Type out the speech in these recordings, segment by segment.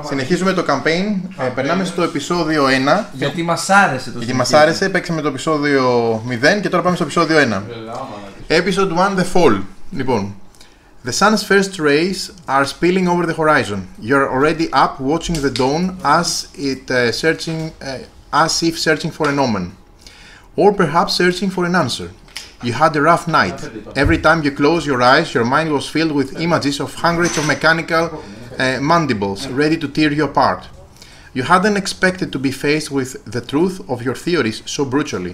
Συνεχίζουμε το campaign. Περνάμε στο επεισόδιο 1. Γιατί μας άρεσε το. Γιατί μας άρεσε, παίξαμε το επεισόδιο 0 και τώρα πάμε στο επεισόδιο 1. Episode 1, The Fall. Λοιπόν, the sun's first rays are spilling over the horizon. You're already up watching the dawn as if searching for an omen. Or perhaps searching for an answer. You had a rough night. Every time you close your eyes, your mind was filled with images of hundreds of mechanical mandibles ready to tear you apart. You hadn't expected to be faced with the truth of your theories so brutally,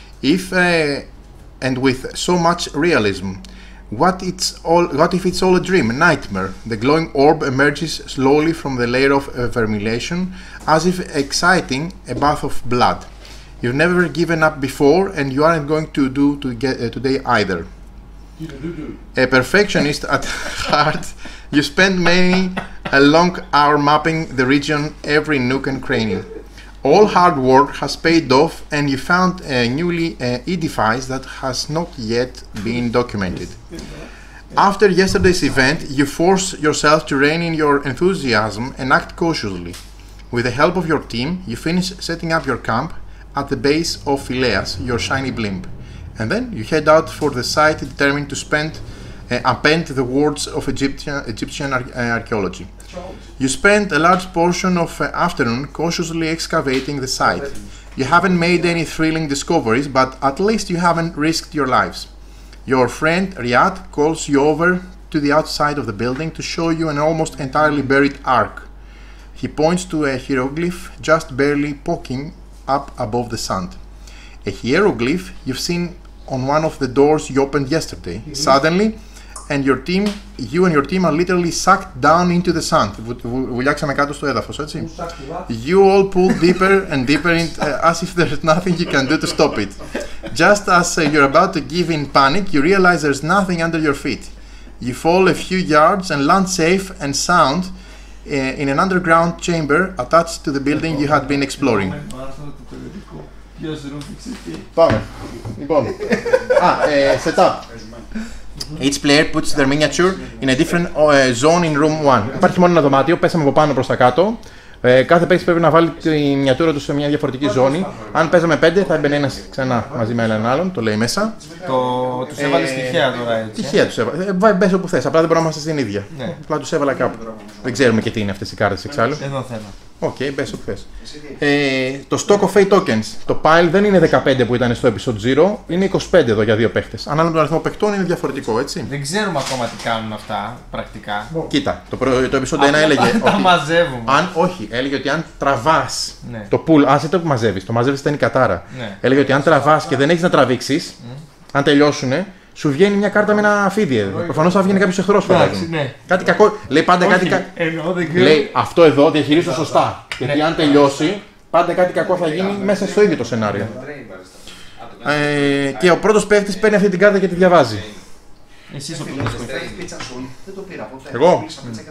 and with so much realism. What if it's all a dream, a nightmare? The glowing orb emerges slowly from the layer of vermilion, as if exciting a bath of blood. You've never given up before, and you aren't going to do today either. A perfectionist at heart, you spent many a long hour mapping the region, every nook and cranny. All hard work has paid off, and you found a newly edifice that has not yet been documented. After yesterday's event, you force yourself to rein in your enthusiasm and act cautiously. With the help of your team, you finish setting up your camp at the base of Phileas, your shiny blimp. And then you head out for the site determined to append the words of Egyptian archaeology. You spend a large portion of afternoon cautiously excavating the site. You haven't made any thrilling discoveries, but at least you haven't risked your lives. Your friend Riyad calls you over to the outside of the building to show you an almost entirely buried ark. He points to a hieroglyph just barely poking up above the sand. A hieroglyph you've seen on one of the doors you opened yesterday. Suddenly, you and your team are literally sucked down into the sand. Βουλιάξαμε κάτω στο έδαφος, έτσι. You all pull deeper and deeper in, as if there's nothing you can do to stop it. Just as you're about to give in panic, you realize there's nothing under your feet. You fall a few yards and land safe and sound in an underground chamber attached to the building you had been exploring. Πάμε. Λοιπόν. Setup. Each player puts their miniature in a different zone in room 1. Υπάρχει μόνο ένα δωμάτιο, πέσαμε από πάνω προς τα κάτω. Κάθε παίκτης πρέπει να βάλει τη μiniatura του σε μια διαφορετική ζώνη. Αν παίζαμε 5, θα έμπαινε ένας ξανά μαζί με έναν άλλον, το λέει μέσα. Τους έβαλες τυχαία τώρα, έτσι. Τυχαία τους έβαλα. Μπες όπου θες, απλά δεν μπορούμε να είμαστε στην ίδια. Ναι. Απλά τους έβαλα κάπου. Δεν ξέρουμε και τι είναι αυτές οι κάρτες εξάλλου. Εδώ θέλω. Οκ, μπες όπου θες. Το stock of fate tokens. Το pile δεν είναι 15 που ήταν στο episode 0, είναι 25 εδώ για δύο παίχτες. Ανάλογα με τον αριθμό παιχτών είναι διαφορετικό, έτσι. Δεν ξέρουμε ακόμα τι κάνουν αυτά πρακτικά. Κοίτα, το episode 1 έλεγε. Τα μαζεύουμε. Όχι, έλεγε ότι αν τραβάς το pool, δεν το μαζεύεις, το μαζεύεις ήταν η κατάρα. Ναι. Έλεγε ότι αν τραβάς και δεν έχεις να τραβήξεις, αν τελειώσουνε, σου βγαίνει μια κάρτα με ένα φίδι. Προφανώς θα βγαίνει κάποιος εχθρός. Ναι. Κάτι κακό. Λέει πάντα κάτι κακό. Λέει αυτό εδώ διαχειρίζεται σωστά. Γιατί αν τελειώσει, πάντα κάτι κακό θα γίνει μέσα στο ίδιο το σενάριο. Και ο πρώτος παίκτης παίρνει αυτή την κάρτα και τη διαβάζει. Εσείς ο πρώτος Εγώ.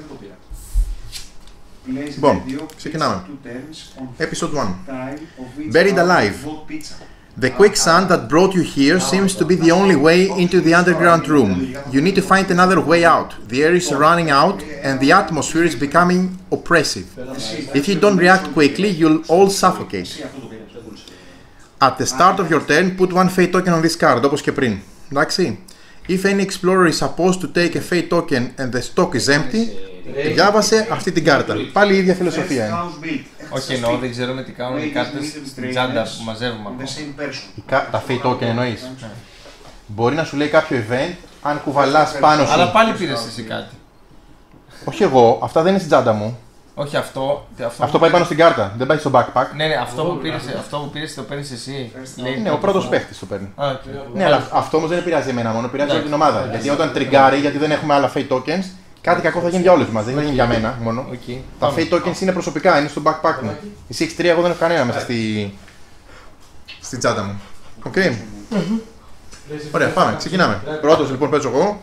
Λοιπόν, ξεκινάμε. Episode 1. Buried alive. The quicksand that brought you here seems to be the only way into the underground room. You need to find another way out. The air is running out and the atmosphere is becoming oppressive. If you don't react quickly, you'll all suffocate. At the start of your turn, put one fate token on this card, όπως και πριν. Εντάξει. If any explorer is supposed to take a fate token and the stock is empty, διάβασε αυτή την κάρτα. Πάλι η ίδια φιλοσοφία είναι. Όχι εννοώ, δεν ξέρουμε τι κάνουν οι κάρτες στην τσάντα που μαζεύουμε. Τα fate token εννοείς. Μπορεί να σου λέει κάποιο event, αν κουβαλάς πάνω σου. Αλλά πάλι πήρες εσύ κάτι. Όχι εγώ, αυτά δεν είναι στην τσάντα μου. Όχι αυτό. Αυτό πάει πάνω στην κάρτα, δεν πάει στο backpack. Ναι, αυτό που πήρες το παίρνεις εσύ. Ναι, ο πρώτος παίχτης το παίρνει. Ναι, αλλά αυτό όμως δεν επηρεάζει εμένα μόνο, επηρεάζει όλη την ομάδα. Γιατί όταν τριγκάρει, γιατί δεν έχουμε άλλα fate tokens, κάτι κακό θα γίνει για όλους μας, δεν θα γίνει για μένα μόνο. Τα fate tokens είναι προσωπικά, είναι στο backpack μου. Εσύ έχεις 3, εγώ δεν έχω κανένα μέσα στην τσάντα μου. Οκ. Ωραία, πάμε, ξεκινάμε. Πρώτος λοιπόν παίζω εγώ.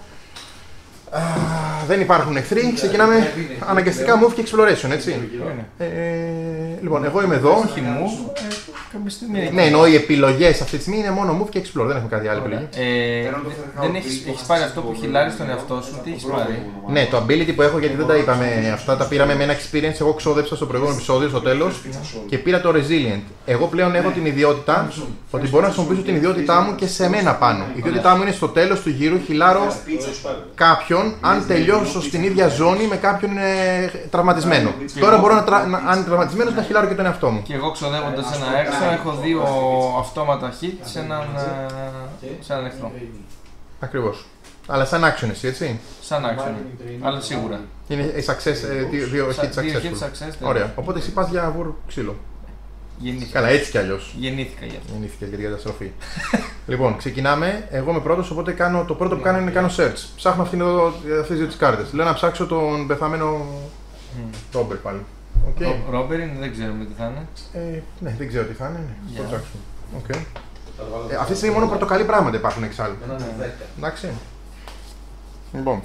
Δεν υπάρχουν εχθροί, ξεκινάμε αναγκαστικά move και exploration, έτσι. Λοιπόν, εγώ είμαι εδώ. Όχι move. Κάποια στιγμή. Ναι, εννοώ οι επιλογές αυτή τη στιγμή είναι μόνο move και explore, δεν έχουμε κάτι άλλο επιλογή. Δεν έχεις πάρει αυτό που χιλάρεις στον εαυτό σου, τι έχεις πάρει? Ναι, το ability που έχω, γιατί δεν τα είπαμε αυτά, τα πήραμε με ένα experience. Εγώ ξόδεψα στο προηγούμενο επεισόδιο, στο τέλος, και πήρα το resilient. Εγώ πλέον έχω την ιδιότητα ότι μπορώ να χρησιμοποιήσω την ιδιότητά μου και σε μένα πάνω. Η ιδιότητά μου είναι στο τέλος του γύρου, χιλάρω κάποιον αν τελειώσω στην ίδια ζώνη με κάποιον τραυματισμένο. Τώρα μπορώ αν είναι τραυματισμένος να χιλάρω και τον εαυτό μου. Και εγώ ξοδεύοντας ένα έξω έχω 2 αυτόματα hit σε έναν εχθρό. Ακριβώς. Αλλά σαν action εσύ, έτσι. Σαν action, αλλά σίγουρα. Είναι η success, 2 hit successful. Ωραία. Οπότε εσύ πας για βουρ ξύλο. Γεννήθηκα. Καλά, έτσι κι αλλιώς. Γεννήθηκα για αυτό. Γεννήθηκα για την καταστροφή. Λοιπόν, ξεκινάμε. Εγώ είμαι πρώτος, οπότε το πρώτο που κάνω είναι να κάνω search. Ψάχνω αυτές δύο τις κάρτες. Λέω να ψάξω τον πεθαμένο Ρόμπερ πάλι. Okay. Ρόμπερ είναι, δεν ξέρουμε τι θα είναι. Ναι, δεν ξέρω τι θα είναι. Ναι. Το ψάξουμε. Okay. Αυτή τη στιγμή μόνο πορτοκαλί πράγματα υπάρχουν εξάλλου. Εντάξει. Λοιπόν.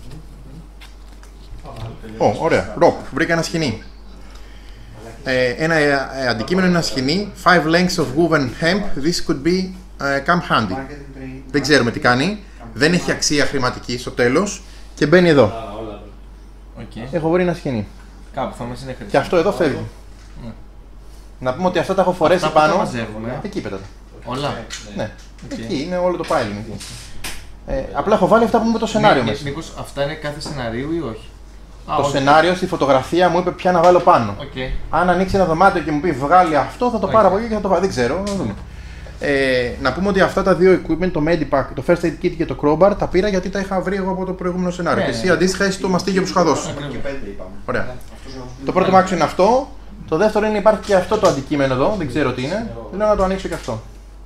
Ωραία. Ροπ. Βρήκα ένα σκηνή. Ένα αντικείμενο είναι ένα σκηνή. 5 lengths of woven hemp. This could be come handy. Δεν ξέρουμε τι κάνει. Δεν έχει αξία χρηματική στο τέλος. Και μπαίνει εδώ. Έχω βρει ένα σκηνή. Κάπου θα μας είναι χρήσιμο. Και αυτό εδώ φεύγει. Να πούμε ότι αυτά τα έχω φορέσει αυτά πάνω. Τα μαζεύουμε. Εκεί πέτα. Όλα. Ναι. Εκεί είναι όλο το piling. Απλά έχω βάλει αυτά που μου είπε το σενάριο μέσα. Μήπως αυτά είναι κάθε σενάριο ή όχι? Το σενάριο στη φωτογραφία μου είπε ποια να βάλω πάνω. Αν ανοίξει ένα δωμάτιο και μου πει βγάλει αυτό, θα το πάρω από εκεί και θα το βάλω. Δεν ξέρω. Να δούμε. Να πούμε ότι αυτά τα δύο equipment, το Medipack, το First Aid Kit και το Crowbar, τα πήρα γιατί τα είχα βρει εγώ από το προηγούμενο σενάριο. Και εσύ αντίστοιχα έχει το μαστίγιο που σου είχα δώσει. Ωραία. Το πρώτο μου είναι αυτό. Το δεύτερο είναι υπάρχει και αυτό το αντικείμενο εδώ, δεν ξέρω τι είναι. Λέω να το ανοίξω και αυτό.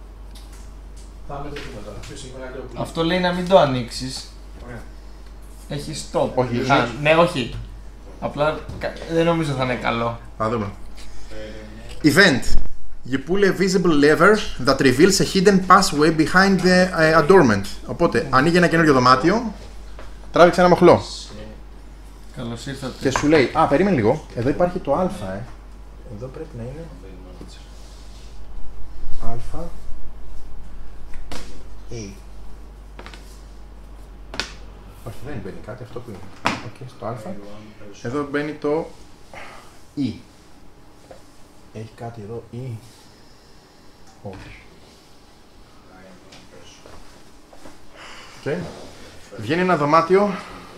Αυτό λέει να μην το ανοίξεις. Έχει stop. Όχι. Ναι, όχι. Απλά δεν νομίζω θα είναι καλό. Θα δούμε. Event. You pull a visible lever that reveals a hidden passway behind the adornment. Οπότε ανοίγει ένα καινούριο δωμάτιο, τράβηξε ένα μοχλό. Καλώς ήρθατε. Και σου λέει, περίμενε λίγο, εδώ υπάρχει το α, Εδώ πρέπει να είναι α, E. Όχι, δεν μπαίνει κάτι, αυτό που είναι. Στο α. Εδώ μπαίνει το E. Έχει κάτι εδώ E. Όχι. Okay. Βγαίνει ένα δωμάτιο.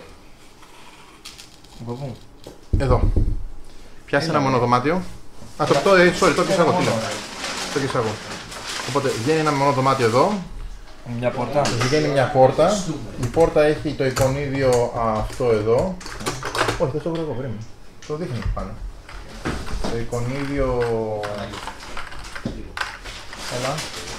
Εδώ. Πιάσε ένα μόνο δωμάτιο. Το κλείσα εγώ, το κλείσα εγώ. Οπότε βγαίνει ένα μόνο δωμάτιο εδώ. Μια πόρτα. Βγαίνει μια πόρτα. Η πόρτα έχει το εικονίδιο αυτό εδώ. Όχι, δεν το βρω εγώ πριν. Το δείχνει πάνω. Το εικονίδιο... Έλα.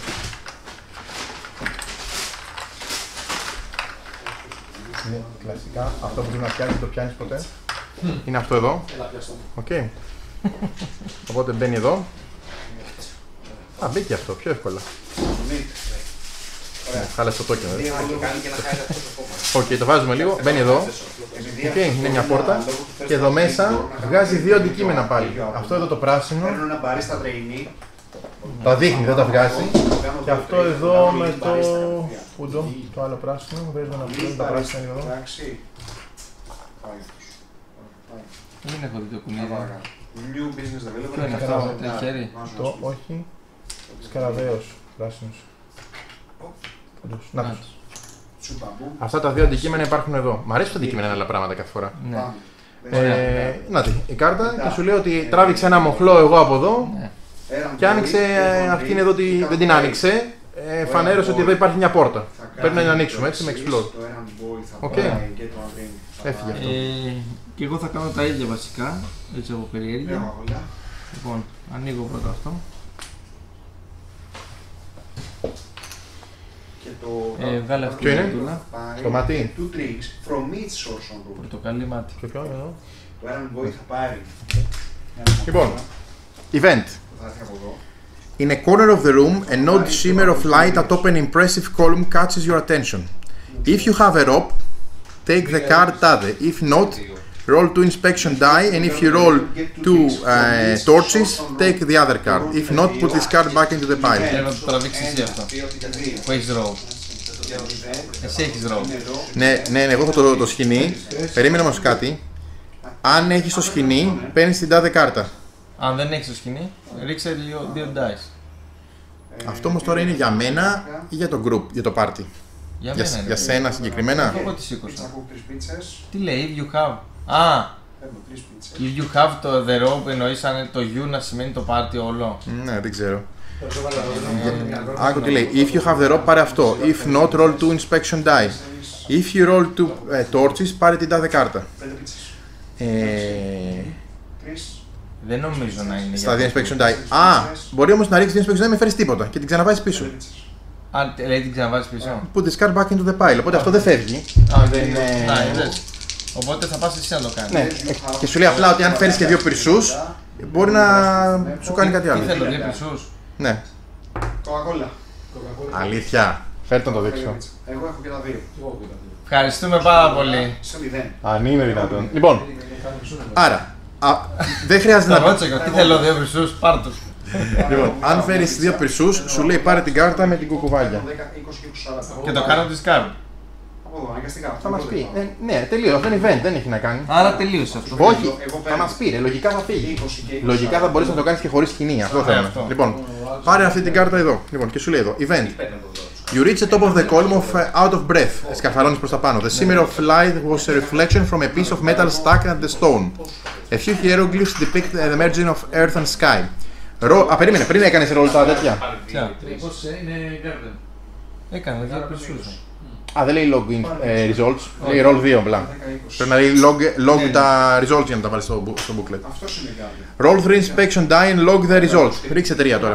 Είναι κλασικά. Αυτό που πρέπει να πιάνεις, το πιάνεις ποτέ. Είναι αυτό εδώ. Οκ. Οπότε μπαίνει εδώ. Μπήκε αυτό, πιο εύκολα. Χάλασε το token. Οκ, το βάζουμε λίγο. Μπαίνει εδώ. Οκ, είναι μια πόρτα. Και εδώ μέσα βγάζει δύο αντικείμενα πάλι. Αυτό εδώ το πράσινο. Τα δείχνει, δεν τα βγάζει. Και αυτό εδώ με το... Πούντο, το άλλο πράσινο. Βρίσκω να βγάλω τα πράσινα εδώ. Δεν έχω δει το κουνίδι. Ποιο είναι αυτό, το χέρι? Το όχι. Σκαραβαίος, πράσινος. Να τους. Αυτά τα δύο αντικείμενα υπάρχουν εδώ. Μ' αρέσει το αντικείμενα άλλα πράγματα κάθε φορά. Να τη, η κάρτα και σου λέει ότι τράβηξε ένα μοχλό εγώ από εδώ και άνοιξε αυτήν εδώ, δεν την άνοιξε. Φανέρωσε ότι εδώ υπάρχει μια πόρτα. Πρέπει να την ανοίξουμε έτσι με explore. Οκ. Έφυγε αυτό. Και εγώ θα κάνω τα ίδια βασικά, έτσι από περιέργεια. Λοιπόν, ανοίγω πρώτα αυτό. Βγάλε αυτή την τούλα. Το μάτι. Πορτοκαλί μάτι. Και ποιο είναι εδώ. Το έναν boy θα πάρει. Λοιπόν, event. In a corner of the room, an odd shimmer of light atop an impressive column catches your attention. If you have a rope, take the card tade. If not, Roll 2 inspection die, and if you roll 2 torches, take the other card. If not, put this card back into the pile. Πρέπει να το τραβήξεις εσύ αυτό. Που έχεις roll. Εσύ έχεις roll. Ναι, εγώ έχω το σκηνή. Περίμενε όμως κάτι. Αν έχεις το σκηνή, παίρνεις την τάδε κάρτα. Αν δεν έχεις το σκηνή, ρίξε 2 dice. Αυτό όμως τώρα είναι για μένα ή για το group, για το party. Για σένα συγκεκριμένα. Εγώ τη σήκωσα. Έχω 3 πίτσες. Τι λέει, if you have. Α! Παίρνω 3 πίτσες. If you have το the rope εννοείς αν το you να σημαίνει το party όλο. Ναι, δεν ξέρω. Άκου τι λέει. If you have the rope, πάρε αυτό. If not, roll 2 inspection die. If you roll 2 torches, πάρε την τάδε κάρτα. 5 πίτσες. 3. Δεν νομίζω να είναι. Στα 2 inspection die. Α, μπορεί όμως να ρίξεις 2 inspection die με φέρεις τίποτα και την ξαναβάζεις πίσω. Αν λέει την ξαναβάζεις πίσω. Put this card back into the pile. Οπότε αυτό δεν φεύγει. Δεν είναι. Να, είδες. Οπότε θα πας εσύ να το κάνεις. Ναι, και σου λέει απλά ότι αν φέρεις και 2 πυρσούς, μπορεί να σου κάνει κάτι άλλο. Τι θέλω, 2 πυρσούς. Ναι. Coca-Cola. Αλήθεια. Φέρτε να το δείξω. Εγώ έχω και τα 2. Ευχαριστούμε πάρα πολύ. Σε 0. Αν είναι δυνατόν. Λοιπόν, άρα, δεν χρειάζεται Θα να... ρώτησα τι θέλω, 2 πυρσούς, πάρ' τους. Λοιπόν, αν φέρεις 2 πυρσούς, σου λέει πάρε την κάρτα με την κουκουβάγια. 10, 20 και 40. Και το κάνω της κάρτ. Από εδώ, αναγκαστικά. Θα μας πει. Ναι, τελείω. Αυτό είναι event, δεν έχει να κάνει. Άρα τελείωσε αυτό. Όχι, Εγώ θα παίρνω. μας πει, λογικά θα φύγει. 20 και 20. Λογικά θα μπορείς να το κάνεις και χωρίς σκηνή. Αυτό θέλουμε. αυτό. Λοιπόν, πάρε αυτή την κάρτα εδώ. Λοιπόν, και σου λέει εδώ, event. You reach the top of the column of out of breath. Σκαρφαλώνεις προς τα πάνω. The shimmer of light was a reflection from a piece of metal stuck at the stone. A few hieroglyphs depict the merging of earth and sky. Περίμενε, πριν έκανες ρόλο τα τέτοια. Έκανε 2 πυρσούς. Α, δεν λέει log in results, λέει roll 2 απλά. Πρέπει να λέει log τα results για να τα βάλεις στο booklet. Αυτός είναι κάρτα. Roll 3 inspection die and log the results. Ρίξε 3 τώρα. Α,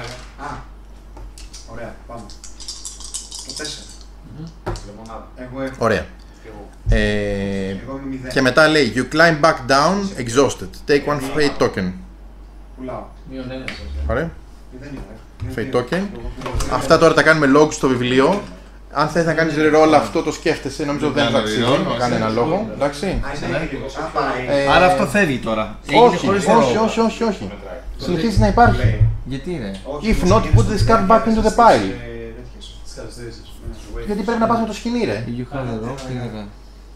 ωραία, πάμε. Το 4. Εγώ έχω. Ωραία. Εγώ είμαι 0. Και μετά λέει you climb back down exhausted. Take one fate token. Πουλάω. Ωραία. 0 είναι. Fate token. Αυτά τώρα τα κάνουμε log στο βιβλίο. Αν θες να κάνεις reroll αυτό το σκέφτεσαι, νομίζω δεν θα αξίζει κανένα λόγο. Εντάξει. Άρα αυτό φεύγει τώρα. Όχι. Συνεχίζει να υπάρχει. Γιατί ρε. If not, put this card back into the pile. Γιατί πρέπει να πας με το σκηνή ρε. You have the rope, τι να κάνει.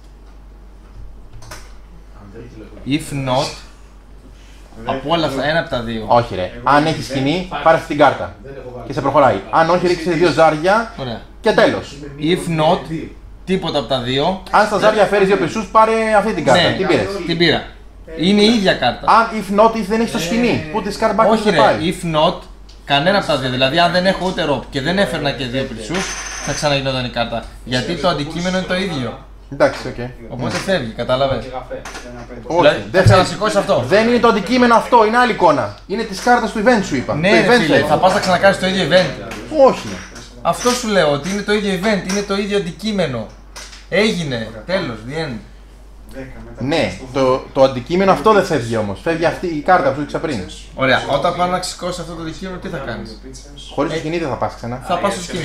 If not, από όλα αυτά, ένα από τα δύο. Όχι ρε. Αν έχει σκηνή, πάρε αυτή την κάρτα. Και σε προχωράει. Αν όχι, ρίξε 2 ζάρια Ωραία. και τέλος. If not, τίποτα από τα δύο. Αν στα ζάρια φέρεις 2 πυρσούς, πάρε αυτή την κάρτα. Ναι, Την πήρες. την πήρα. Είναι η ίδια κάρτα. Αν if not, if δεν έχει το σκηνή, put this card back into Όχι the ρε, pile. if not, κανένα από τα δύο. Δηλαδή, αν δεν έχω ούτε rope και δεν έφερνα και 2 πυρσούς, θα ξαναγινόταν η κάρτα. Γιατί το αντικείμενο είναι το ίδιο. Εντάξει, οκ. Οπότε φεύγει, κατάλαβες. Όχι, Δηλαδή, δεν θα ξανασηκώσεις αυτό. Δεν είναι το αντικείμενο αυτό, είναι άλλη εικόνα. Είναι της κάρτας του event σου είπα. Ναι, Το ρε event φίλε, έχει. θα πας να ξανακάνεις το ίδιο event. Όχι. Αυτό σου λέω, ότι είναι το ίδιο event, είναι το ίδιο αντικείμενο. Έγινε, τέλος, the end. Ναι, το αντικείμενο αυτό δεν φεύγει όμως. Φεύγει αυτή η κάρτα που σου ήξερα πριν. Ωραία, όταν πάω να σηκώσεις αυτό το αντικείμενο, τι θα κάνεις. Χωρίς το σκηνή δεν θα πας ξανά. Θα πας στο σκηνή.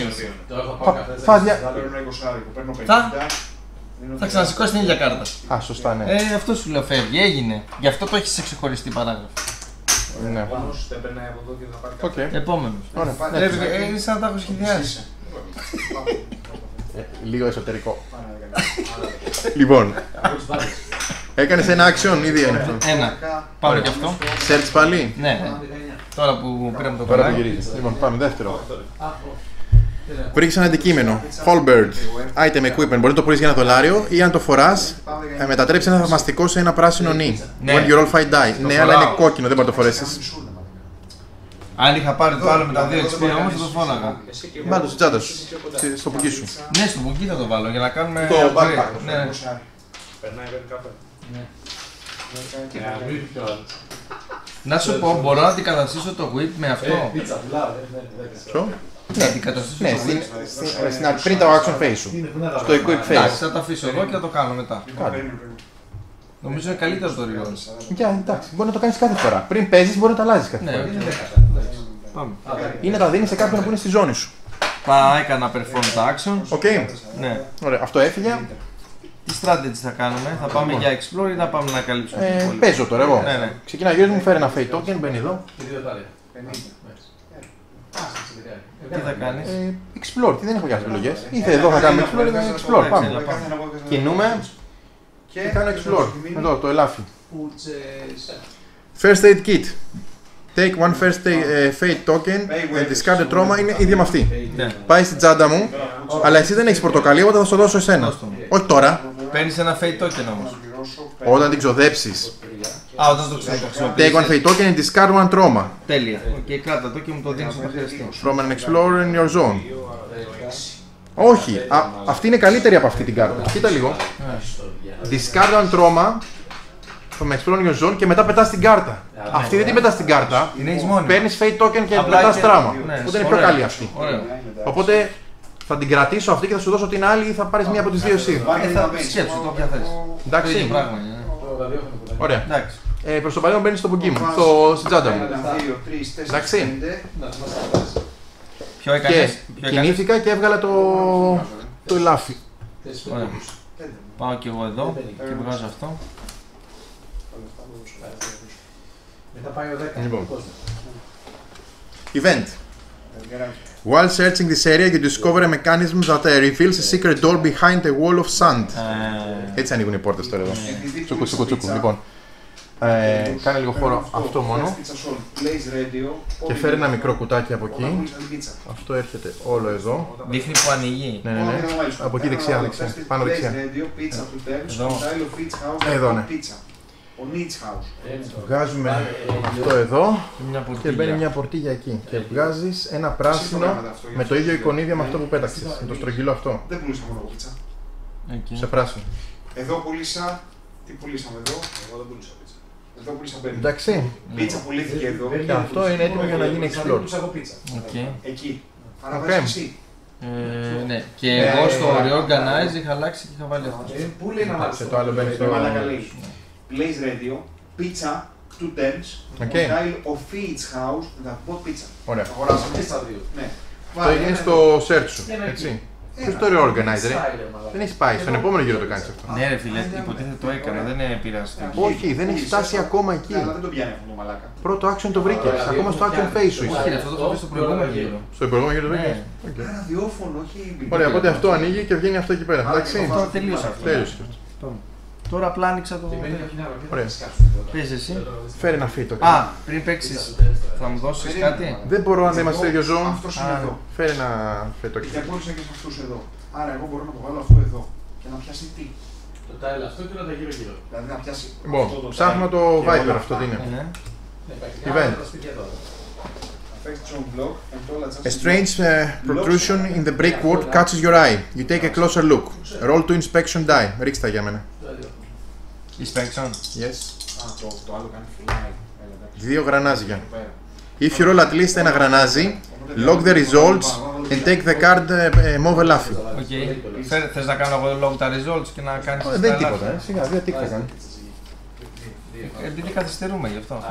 Θα ξανασηκώσεις την ίδια κάρτα. Α, σωστά, ναι. Αυτό σου λέω, φεύγει, έγινε. Γι' αυτό το έχεις σε ξεχωριστή παράγραφο. Ναι. Οκ. Επόμενος. Ωραία. Είναι σαν να τα έχω σχεδιάσει. Λίγο εσωτερικό. Λοιπόν, έκανες ένα action ή δύο είναι αυτό. Ένα. Πάμε και αυτό. Search πάλι. Ναι. Τώρα που πήραμε το Τώρα που κομμάτι. γυρίζεις. Λοιπόν, πάμε δεύτερο. Βρήκες ένα αντικείμενο. Halberd. Item equipment. Μπορεί να το πουλήσεις για $1 ή αν το φοράς, μετατρέψει ένα θαυμαστικό σε ένα πράσινο νι. Ναι. When you roll fight die. Ναι, αλλά είναι κόκκινο, δεν μπορεί να το φορέσεις. Αν είχα πάρει το άλλο με τα 2 XP όμως θα το φώναγα. Βάλ' το στην τσάντα σου. Στο πουκί σου. Ναι, στο μπουκί θα το βάλω για να κάνουμε. Το upgrade. backpack. Ναι, ναι. Να σου πω, μπορώ να αντικαταστήσω το whip με αυτό. Ποιο? Ναι, αντικαταστήσω Ναι, το whip. πριν το action face σου. Στο equip Εντάξει, face. θα το αφήσω εδώ και θα το κάνω μετά. Νομίζω είναι καλύτερο το reroll. Για, εντάξει, μπορεί να το κάνεις κάθε φορά. Πριν παίζεις, μπορεί να τα αλλάζεις κάθε Ναι, φορά. πάμε. Ή να τα δίνεις σε κάποιον που είναι στη ζώνη σου. Έκανα perform τα action. Οκ. Ναι. Ωραία, αυτό έφυγε. Τι strategy θα κάνουμε, θα πάμε για explore ή θα πάμε να καλύψουμε το υπόλοιπο? Παίζω τώρα εγώ. Ναι. Ξεκινάει ο γιος μου, φέρει ένα fate token, μπαίνει εδώ. Τι θα κάνεις? Explore, τι δεν έχω για επιλογές. Είτε εδώ θα κάνουμε explore, είτε explore. Πάμε. Κινούμε και κάνω explore. Εδώ, το ελάφι. First aid kit. Take one first fate token and discard the trauma. Είναι ίδια με αυτή. Ναι. Πάει στην τσάντα μου, αλλά εσύ δεν έχεις πορτοκαλί, οπότε θα σου το δώσω εσένα. Όχι τώρα, Παίρνεις ένα fate token όμως. όταν την ξοδέψεις. Α, όταν το χρησιμοποιήσεις. Take one fate token and discard one trauma. Τέλεια. Και κράτα το και μου το δίνεις όταν χρειαστεί. From an explorer in your zone. Όχι, αυτή είναι καλύτερη από αυτή την κάρτα. Κοίτα λίγο. Discard one trauma from explorer in your zone και μετά πετάς την κάρτα. Αυτή δεν την πετάς την κάρτα. Την έχεις μόνη. Παίρνεις fate token και Απλά πετάς και- τραύμα. ναι, Οπότε είναι ωραίο. πιο καλή αυτή. Ωραίο. Οπότε θα την κρατήσω αυτή και θα σου δώσω την άλλη ή θα πάρεις μία από τις δύο εσύ. Θα σκέψου το όποια θες. Το Εντάξει. ίδιο πράγμα είναι. Ωραία. Εντάξει. Προς το παρόν μπαίνεις στο μπουκί μου, στην τσάντα μου. Εντάξει. Ποιο έκανες? Και κινήθηκα και έβγαλα το ελάφι. Ωραία. Πάω κι εγώ εδώ και βγάζω αυτό. Μετά πάει ο 10. Λοιπόν. Event. While searching this area, you discover a mechanism that reveals a secret door behind a wall of sand. Έτσι ανοίγουν οι πόρτες τώρα εδώ. Τσούκου, τσούκου, τσούκου. Λοιπόν, κάνε λίγο χώρο αυτό μόνο και φέρει ένα μικρό κουτάκι από εκεί. Αυτό έρχεται όλο εδώ. Δείχνει που ανοίγει. Ναι, ναι, ναι. Από εκεί δεξιά, δεξιά. Πάνω δεξιά. Εδώ. Εδώ, ναι. Βγάζουμε αυτό εδώ Μια και πορτίγια. μπαίνει μια πορτίγια εκεί. Και βγάζεις ένα πράσινο με το ίδιο εικονίδια με αυτό που πέταξες. Με το στρογγυλό αυτό. Δεν πουλήσα μόνο εγώ πίτσα. Εκεί. Σε πράσινο. Εδώ πουλήσα. Τι πουλήσαμε εδώ? Εγώ δεν πουλήσα πίτσα. Εδώ πουλήσα μπέρι. Εντάξει. Πίτσα πουλήθηκε εδώ. Και αυτό είναι έτοιμο για να γίνει explore. Οκ. Εκεί. Άρα Οκ. βάζεις εσύ. Ναι. Και εγώ στο reorganize είχα αλλάξει και είχα βάλει αυτό. Πού λέει να βάλεις Και το άλλο μπαίνει στο... Μαλάκα λέει. Plays radio. Πίτσα. 2 tens. Οκ. Style of each house that bought pizza. Ωραία. Αγοράσαμε. στα δύο. Ναι. Αυτό έγινε στο search σου, έτσι. Ποιος το reorganize, ρε. Δεν έχει πάει, στον επόμενο γύρο το κάνεις αυτό. Ναι ρε φίλε, υποτίθεται το έκανα, δεν πειράζει. Όχι, δεν έχει φτάσει ακόμα εκεί. Αλλά δεν το πιάνει αυτό το μαλάκα. Πρώτο action το βρήκες, ακόμα στο action phase σου Όχι είσαι. ρε, αυτό το έχω πει στο προηγούμενο γύρο. Στο προηγούμενο γύρο το βρήκες. Ναι. Οκ. Ραδιόφωνο, όχι. Ωραία, οπότε αυτό ανοίγει και βγαίνει αυτό εκεί πέρα. Εντάξει. Τώρα τελείωσα αυτό. Τέλειωσε. Τώρα απλά άνοιξα το... Ωραία. Πες εσύ. Φέρε ένα φύτο. Α, πριν παίξεις, θα μου δώσεις κάτι. Δεν μπορώ αν είμαστε στο ίδιο ζώο. Αυτό είναι εδώ. Φέρε ένα φύτο. Και μπόρεσα και σε αυτού εδώ. Άρα εγώ μπορώ να το βάλω αυτό εδώ. Και να πιάσει τι. Το tile αυτό και όλα τα γύρω-γύρω. Δηλαδή να πιάσει. Λοιπόν, αυτό το ψάχνω tile το και όλα Viper αυτά. αυτό τι είναι. Ναι. Event. Affects your block and all adjustments. A strange protrusion in the brickwork catches your eye. You take a closer look. Roll to inspection die. Ρίξτε τα για μένα. Inspection. Yes. Α, το άλλο κάνει φυλάει. Δύο γρανάζια. If you roll at least ένα γρανάζι, log the results and take the card move ελάφι. Οκ. Θες να κάνω εγώ log τα results και να κάνεις Δεν είναι τίποτα, σιγά, δύο τίκ θα κάνει. Επειδή καθυστερούμε γι' αυτό.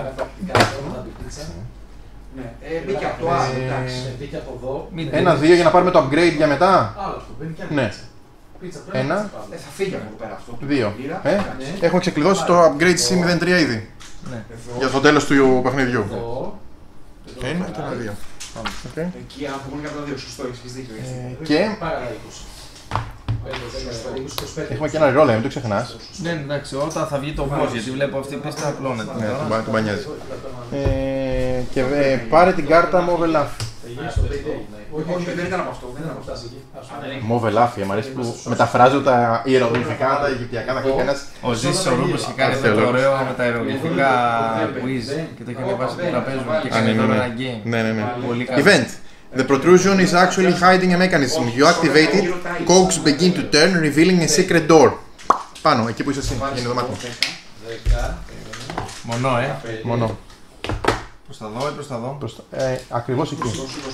Ναι, μπήκε από το άλλο, εντάξει. Μπήκε από εδώ. Μην Ένα-δύο για να πάρουμε το upgrade για μετά. Άλλο αυτό. Μπαίνει και άλλη Ναι. πίτσα. Ένα. Θα φύγει από εδώ πέρα αυτό. Δύο. Πήρα, Ε, έχουμε ξεκλειδώσει το upgrade C03 ήδη. Ναι. εδώ, Για το τέλος του παιχνιδιού. Εδώ. Ένα και ένα δύο. Οκ. εκεί, αν θα βγουν και από τα δύο, σωστό, έχεις δίκιο. Και Πάρα 20. 20-25. έχουμε και ένα reroll, μην το ξεχνάς. Ναι, εντάξει, όταν θα βγει το boss, γιατί βλέπω αυτή η πίστα απλώνεται. Ναι, τον μπανιάζει. Και πάρε την κάρτα move ελάφι. Όχι, δεν ήταν από αυτό. Δεν ήταν από αυτό. Move ελάφι, μου αρέσει που μεταφράζω τα ιερογλυφικά, τα αιγυπτιακά, τα κλικάνας. Ο Ζήσης ο Ρούμπος είχε κάνει αυτό το ωραίο με τα ιερογλυφικά quiz και το είχε ανεβάσει στο τραπέζι μου και έκανε τώρα ένα game. Ναι, ναι, ναι. Πολύ καλό. Event. The protrusion is actually hiding a mechanism. You activate it, cogs begin to turn, revealing a secret door. Πάνω, εκεί που είσαι εσύ, γίνει το μάτι μου. Μονό, Μόνο. Προς τα δω ή προς τα δω. Ακριβώς εκεί.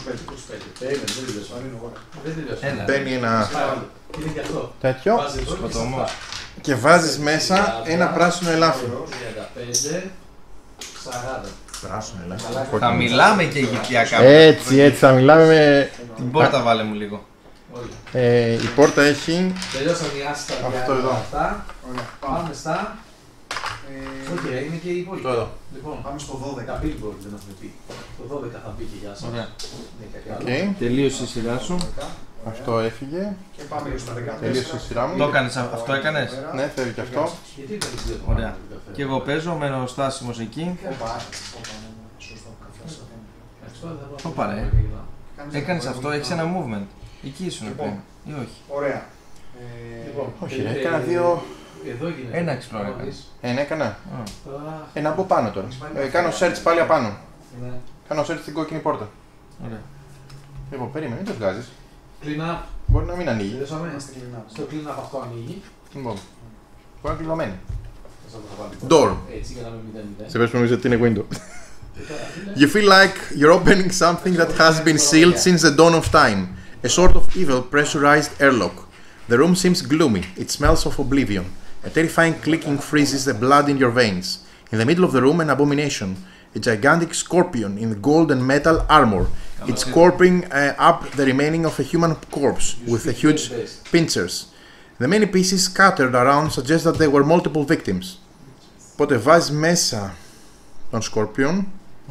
Έλα. Μπαίνει ένα Είναι και αυτό. τέτοιο Βάζει εδώ και Σκοτωμός. και βάζεις μέσα ένα πράσινο ελάφι. 35, 40. Πράσινο Θα μιλάμε και αιγυπτιακά. Έτσι, έτσι, θα μιλάμε με... Την πόρτα βάλε μου λίγο. Ωραία. Η πόρτα έχει Τελειώσαν οι άσοι τα Αυτό εδώ. αυτά. Ωραία. Πάμε στα. Οκ, είναι και οι υπόλοιποι. Αυτό εδώ. Λοιπόν, Πάμε στο 12. τα billboard δεν έχουμε πει. Το 12 θα μπει και για σας. Ωραία. Ναι, κάτι άλλο. Οκ. Τελείωσε η σειρά σου. Αυτό έφυγε. Και πάμε στο 14. Τελείωσε η σειρά μου. Το έκανες, αυτό έκανες. Ναι, φεύγει και αυτό. Γιατί δεν ξέρω. Ωραία. Και εγώ παίζω, μένω στάσιμος εκεί. Σωστό. Όπα, ρε. Έκανες αυτό, έχεις ένα movement. Εκεί ήσουν πριν, ή όχι. Ωραία. Λοιπόν, Όχι, ρε, έκανα δύο. Εδώ γίνεται. Ένα explore έκανες. Ένα έκανα. Α, Τώρα. Να μπω πάνω τώρα. Κάνω search πάλι απάνω. Ναι. Κάνω search στην κόκκινη πόρτα. Ωραία. Λοιπόν, περίμενε, μην το βγάζεις. Clean up. Μπορεί να μην ανοίγει. Τελειώσαμε. Είμαστε κλεινά. Στο clean up αυτό ανοίγει. Λοιπόν, μπορεί να είναι κλειδωμένη. Θα σας το βάλω. Door. Έτσι για να μην 0-0. Σε πες που νομίζω ότι είναι window. Και τώρα είναι. You feel like you're opening something that has been sealed since the dawn of time. A sort of evil pressurized airlock. The room seems gloomy. It smells of oblivion. A terrifying clicking freezes the blood in your veins. In the middle of the room, an abomination. A gigantic scorpion in gold and metal armor. It's scorping up the remaining of a human corpse with a huge pincers. The many pieces scattered around suggest that there were multiple victims. Οπότε βάζεις μέσα τον Scorpion.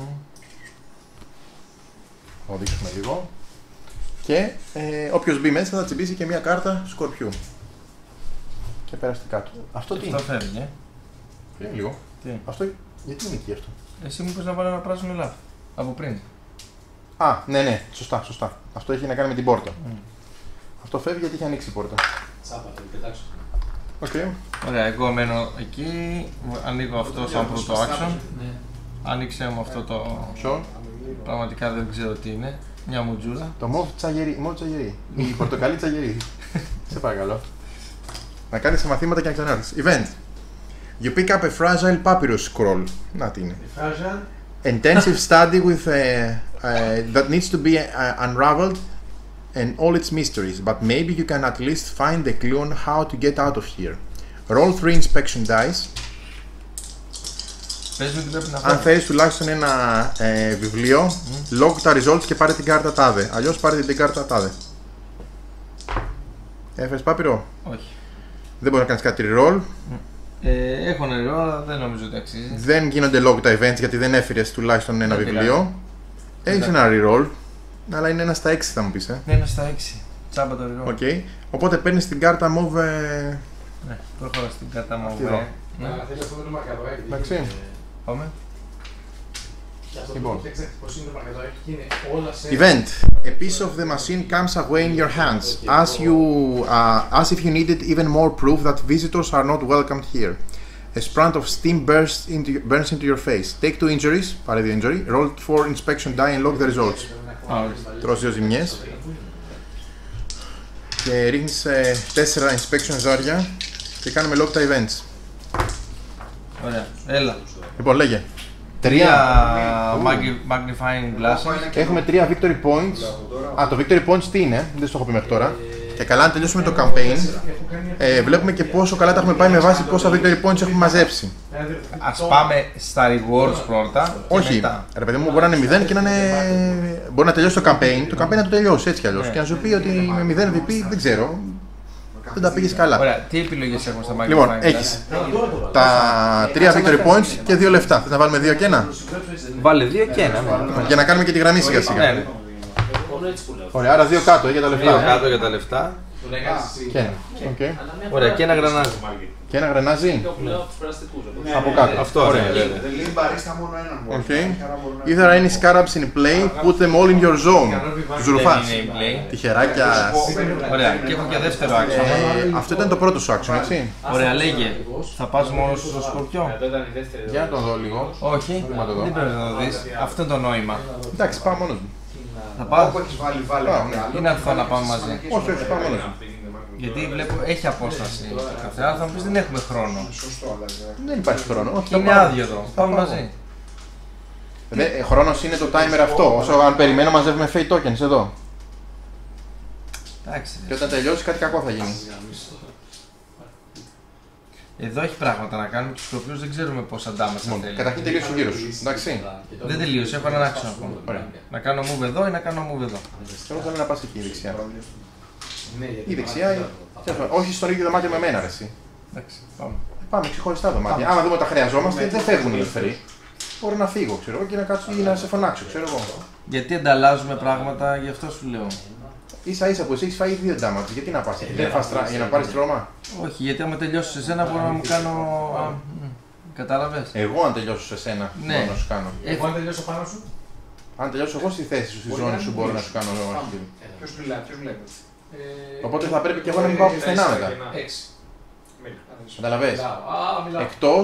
Θα δείξουμε λίγο. Και όποιος μπει μέσα θα τσιμπήσει και μια κάρτα Σκορπιού. Και περαστικά του. Αυτό τι είναι? Αυτό φεύγει, Λίγο. Τι? Αυτό γιατί είναι εκεί αυτό? Εσύ μου είπες να βάλω ένα πράσινο λάθο. Από πριν. Α, ναι, σωστά. Αυτό έχει να κάνει με την πόρτα. Αυτό φεύγει γιατί είχε ανοίξει η πόρτα. Τσάπα, θα την πετάξω. Οκ. Ωραία, εγώ μένω εκεί. Ανοίγω αυτό σαν πρώτο action. Ναι. Άνοιξε μου αυτό το. Ποιο? Πραγματικά δεν ξέρω τι είναι. Μια μουτζούρα. Το μοβ τσαγερί. Η πορτοκαλί τσαγερί. Σε παρακαλώ. Να κάνεις μαθήματα και να ξανάρθεις. Event. You pick up a fragile papyrus scroll. Να τι είναι. Fragile. Intensive study with that needs to be unraveled and all its mysteries, but maybe you can at least find a clue on how to get out of here. Roll 3 inspection dice. Πες μου τι πρέπει να Αν φάω. θέλεις τουλάχιστον ένα βιβλίο, log τα results και πάρε την κάρτα τάδε. Αλλιώς πάρε την κάρτα τάδε. Έφερες πάπυρο. Όχι. Δεν μπορεί να κάνεις κάτι reroll. Έχω νερό, αλλά δεν νομίζω ότι αξίζει. Δεν γίνονται log τα events γιατί δεν έφερες τουλάχιστον ένα Δεν βιβλίο. Έχεις ένα reroll, αλλά είναι ένα στα 6 θα μου πεις. Ναι, είναι στα 6. Τσάμπα το ρηγό. Okay. Οπότε παίρνεις την κάρτα move. Ναι, προχωρά στην κάρτα μου. Αυτή εδώ. Ναι. Θέλει αυτό το μαρκαδόι. Εντάξει. Πάμε. Και αυτό Λοιπόν. που φτιάξατε πώς είναι το μαρκαδόι και είναι όλα σε... Event. A piece of the machine comes away in your hands, as if you needed even more proof that visitors are not welcomed here. A sprint of steam burns into your face. Take 2 injuries, πάρε 2 injury, roll 4 inspection die and log the results. Τρως 2 ζημιές. Και ρίχνεις 4 inspection ζάρια και κάνουμε log τα events. Ωραία. Έλα. Λοιπόν, λέγε. 3. Magnifying glasses. Έχουμε 3 victory points. Α, το victory points τι είναι, δεν το έχω πει μέχρι τώρα. Και καλά, αν τελειώσουμε το campaign, βλέπουμε και πόσο καλά τα έχουμε πάει με βάση πόσα victory points έχουμε μαζέψει. Ας πάμε στα rewards πρώτα. και Όχι, μετά. ρε παιδί μου, μπορεί να είναι 0 και να είναι. Μπορεί να τελειώσει το campaign, το campaign να το τελειώσει έτσι κι αλλιώς. Ναι. Και να σου πει ότι με 0 VP δεν ξέρω. Δεν τα πήγες καλά. Ωραία, τι επιλογές έχουμε στα magnifying Λοιπόν, glasses. έχεις τα 3 victory points και 2 λεφτά. Θες να βάλουμε 2 και 1? Βάλε 2 και 1. Για να κάνουμε και τη γραμμή σιγά σιγά. Ναι, Μόνο έτσι που λέω. Ωραία, άρα 2 κάτω για τα 2 λεφτά. κάτω για τα λεφτά. Τον έκανες εσύ. Και ένα. Okay. Ωραία, και ένα γρανάζι. Και ένα γρενάζι Το που λέω από τους περαστικούς. από κάτω. Αυτό, ωραία. Δεν λέει μπαρίστα μόνο έναν μόνο. Okay. If there are any scarabs in play, put them all in your zone. Ζουρουφάς. Δεν είναι in play. Τυχεράκια. Ωραία, και έχω και δεύτερο action. Αυτό ήταν το πρώτο σου action, έτσι. Ωραία, λέγε. Θα πας μόνος σου στο σκορπιό. Αυτό ήταν η δεύτερη. Για να τον δω λίγο. Όχι, δεν πρέπει να το δεις. Αυτό είναι το νόημα. Εντάξει, πάω μόνος μου. Θα πάω Όπου έχεις βάλει, βάλε Πάω, κάτι ναι. άλλο. ή να έρθω να πάμε μαζί. Όχι, όχι, πάω μόνος μου. Γιατί βλέπω έχει απόσταση το καφέ, αλλά θα μου πεις δεν έχουμε χρόνο. Σωστό, αλλά Δεν υπάρχει χρόνο. Όχι, Και είναι άδειο εδώ. Πάμε μαζί. Χρόνος είναι το timer αυτό. Όσο αν περιμένω μαζεύουμε fate tokens εδώ. Εντάξει. Και όταν τελειώσει κάτι κακό θα γίνει. Εδώ έχει πράγματα να κάνουμε και στους οποίους δεν ξέρουμε πόσα damage θα θέλει. Καταρχήν τελείωσε ο γύρος σου. Εντάξει. Δεν τελείωσε, έχω έναν action ακόμα. Ωραία. Να κάνω move εδώ ή να κάνω move εδώ. Εγώ θέλω να πας εκεί δεξιά. Ναι, γιατί Ή δεξιά, ή. Όχι στο ίδιο δωμάτιο με μένα, ρε, εσύ. Εντάξει, πάμε. Πάμε ξεχωριστά δωμάτια. Άμα δούμε ότι τα χρειαζόμαστε, δεν φεύγουν οι ελευθεροί. Μπορώ να φύγω, ξέρω εγώ, και να κάτσω ή να σε φωνάξω, ξέρω εγώ. Γιατί ανταλλάζουμε πράγματα, γι' αυτό σου λέω. σα ίσα που εσύ έχει φάει 2 ντάματς, γιατί να πας, για να πάρεις τρόμα. Όχι, γιατί άμα τελειώσει σε σένα μπορώ να μου κάνω. Κατάλαβες. Εγώ αν τελειώσω σε σένα, Ναι. μπορώ να σου κάνω. Εγώ αν τελειώσω πάνω σου. Αν τελειώσω εγώ στη θέση σου, στη ζώνη σου, μπορώ να σου κάνω εγώ. Ποιος μιλάει, ποιος βλέπει. Οπότε θα πρέπει και εγώ να μην πάω πουθενά μετά. 6. Καταλαβες. Α, μιλάω. Εκτός.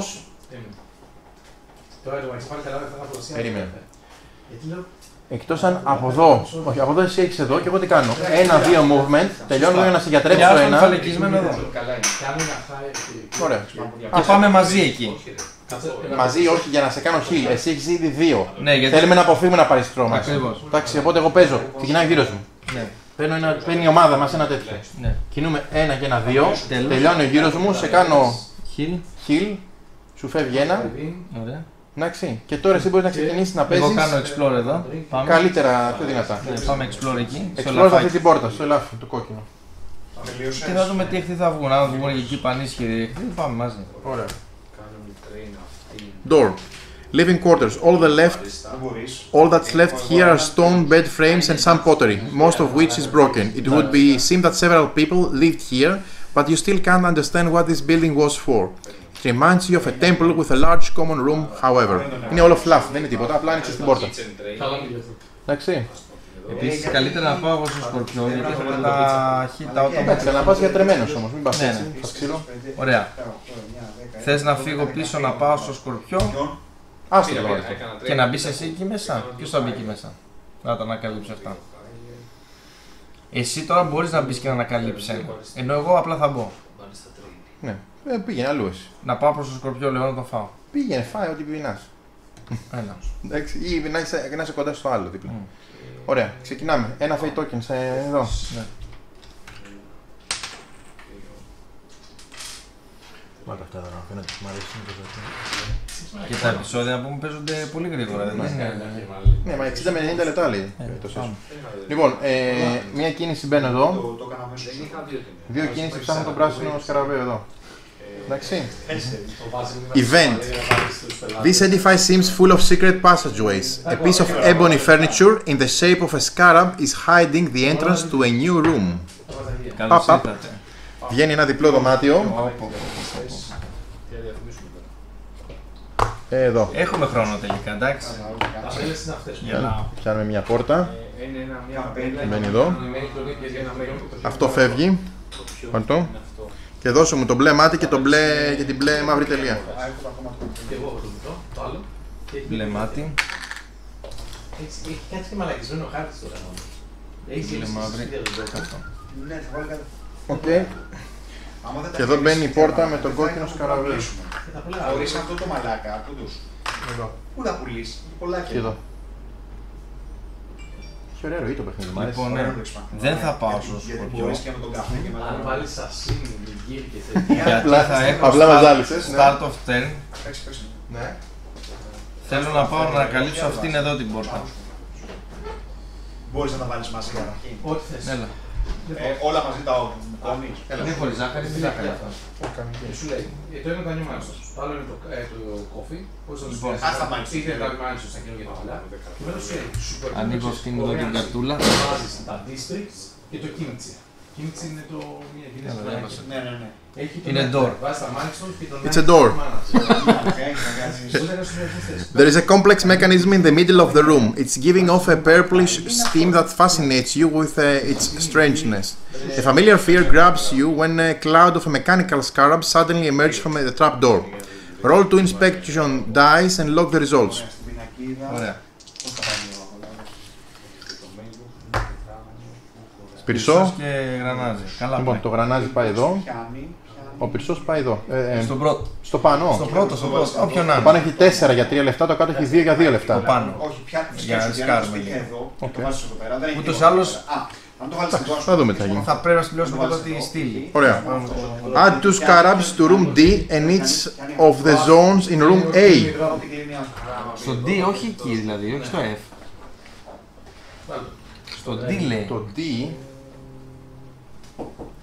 Τώρα το μαξί πάλι καλά δεν θα αποδοσία. Περίμενε. Γιατί λέω. Εκτός αν από εδώ. Όχι, από εδώ εσύ έχεις εδώ και εγώ τι κάνω. 1-2 movement. Τελειώνω για να σε γιατρέψω Πιάσω ένα. φαλεκισμένο εδώ. Καλά είναι. Κάνει να χάει. Ωραία. Και πάμε μαζί εκεί. Μαζί όχι για να σε κάνω heal. Εσύ έχεις ήδη 2. Ναι, γιατί. Θέλουμε να αποφύγουμε να πάρεις τρόμα. Ακριβώς. Εντάξει, οπότε εγώ παίζω. Ξεκινάει γύρω μου. Ναι. Παίρνει η ομάδα μας ένα τέτοιο. Ναι. Κινούμε 1 και 1-2. Τέλος. Τελειώνει ο γύρος μου. Σε κάνω Χιλ. heal. Σου φεύγει ένα. Ωραία. Εντάξει. Και τώρα εσύ μπορείς να ξεκινήσεις να Εγώ παίζεις κάνω explore εδώ. Πάμε. καλύτερα, πιο δυνατά. Ναι, πάμε explore εκεί. Στο Explore αυτή λαφάκι. την πόρτα, στο ελάφι, το κόκκινο. Και θα δούμε τι εχθή θα βγουν. Αν βγουν και εκεί πανίσχυροι εχθή, πάμε μαζί. Ωραία. Door. Living quarters. All the left. All that's left here are stone bed frames and some pottery, most of which is broken. It would be seem that several people lived here, but you still can't understand what this building was for. It reminds you of a temple with a large common room, however. Είναι όλο fluff, δεν είναι τίποτα, απλά άνοιξες την πόρτα. Εντάξει. Επίσης, καλύτερα να πάω εγώ στο σκορπιό γιατί έχω τα χίτα όταν. Εντάξει, να πας γιατρεμένος όμως, μην πας Ναι, έτσι, ναι. θα ξύλο. Ωραία. Θες να φύγω πίσω να πάω στο σκορπιό Άστο το τώρα. και να μπεις εσύ εκεί μέσα. Ποιος θα μπει εκεί μέσα. Να τα ανακαλύψει αυτά. Εσύ τώρα μπορείς να μπεις και να ανακαλύψεις ένα. Ενώ εγώ απλά θα μπω. Ναι, πήγαινε αλλού εσύ. Να πάω προς το σκορπιό, λέω να το φάω. Πήγαινε, φάει ό,τι πεινάς. Ένα. Εντάξει, ή να είσαι κοντά στο άλλο δίπλα. Ωραία, ξεκινάμε. Ένα fate token εδώ. Ναι. Μάτα αυτά εδώ, φαίνεται ότι μου αρέσουν και Και τα επεισόδια που μου παίζονται πολύ γρήγορα, δεν είναι. Ναι, μα 60 με 90 λεπτά λέει. το πάμε. session. Λοιπόν, μία κίνηση μπαίνω εδώ. Το έκανα αμέσως. 2 κίνηση ψάχνω τον πράσινο σκαραβαίο εδώ. Εντάξει. Event. This edifice seems full of secret passageways. A piece of ebony furniture in the shape of a scarab is hiding the entrance to a new room. Καλώς Παπ, παπ. ήρθατε. Βγαίνει ένα διπλό δωμάτιο. Εδώ. Έχουμε χρόνο τελικά, εντάξει. Πιάνουμε μια πόρτα. Μπαίνει εδώ. Αυτό φεύγει. Πάρτο. Και δώσω μου το μπλε μάτι και, και την μπλε μαύρη τελεία. Μπλε μάτι. Έχει κάτι και μαλακισμένο χάρτη στο κανόνα. Μπλε μαύρη. Αυτό. Οκ. Και εδώ μπαίνει η πόρτα με τον κόκκινο σκαραβαίο. Χωρίς αυτό το μαλάκα, Εδώ. πού θα πουλήσει, πολλά Και εδώ. Έχει ωραίο ροή το παιχνίδι, μου αρέσει. Λοιπόν, ναι. Δεν θα πάω στο Γιατί σκορπιό. μπορείς και με τον καφέ και με Αν τον βάλεις σασίνι, νιγύρι και τέτοια. Γιατί θα έχω απλά μας ζάλισες, ναι. start of turn. Ναι. Θέλω να πάω να ανακαλύψω αυτήν εδώ την πόρτα. Μπορείς να τα βάλεις μαζί καταρχήν. Ό,τι θες. Έλα. Όλα μαζί τα κόμεις. Είναι χωρίς ζάχαρη, τι ζάχαρη αυτό. Σου λέει, το ένα ήταν η μάλιστα. Το άλλο είναι το κόφι. Πώς θα Λοιπόν, σου πει, είτε τα μάλιστα στα κοινωνία τα παλιά. Και μετά σου λέει, ανοίγω αυτήν εδώ την καρτούλα. Βάζεις τα districts και το kimchi. Kimchi είναι το μία κινέζικη Έλα, πράγμα. Ναι, ναι, ναι. Είναι door. Βάζεις τα milestone και τον It's a door. There is a complex mechanism in the middle of the room. It's giving off a purplish steam that fascinates you with its strangeness. A familiar fear grabs you when a cloud of a mechanical scarab suddenly emerges from the trap door. Roll 2 inspection dice and log the results. Ωραία. Πυρσό. Και γρανάζι. Καλά Λοιπόν, πάει. το γρανάζι πάει εδώ. Ο πυρσός πάει εδώ. Στον πρώτο. Στο πάνω. Στο πρώτο, στο πρώτο. Όποιον Το να πάνω είναι. έχει 4 για 3 λεφτά, το κάτω έχει 2 για 2 λεφτά. Το πάνω. Όχι, πια Για να ρισκάρουμε λίγο. εδώ και το βάζεις εδώ πέρα. Δεν έχει Ούτως τίποτα άλλως- εδώ πέρα. Αν το βάλεις εδώ, ας Θα δούμε τι θα γίνει. Θα πρέπει να συμπληρώσουμε πρώτα τη στήλη. Ωραία. Add 2 scarabs to room D and each of the zones in room A. ό,τι κλείνει, ας πούμε. Στο D, όχι εκεί δηλαδή, όχι στο F. Στο D λέει. Το D.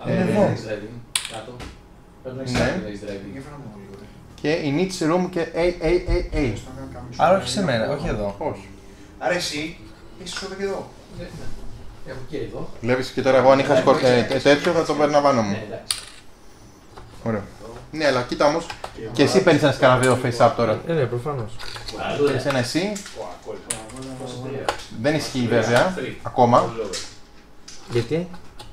εδώ. Κάτω. Πρέπει να Ναι. έχεις driving. Και in each room και A. Άρα όχι σε μένα, όχι εδώ. Όχι. Άρα εσύ έχεις αυτό και εδώ. Ναι, ναι. Έχω και εδώ. Βλέπεις και τώρα εγώ αν είχα τέτοιο θα το περναβάνω μου. Ναι, εντάξει. Ωραίο. Ναι, αλλά κοίτα όμως. Και εσύ παίρνεις ένα σκαραβαίο face up τώρα. Ναι, προφανώς. Παίρνεις ένα εσύ. Δεν ισχύει βέβαια. Ακόμα. Γιατί?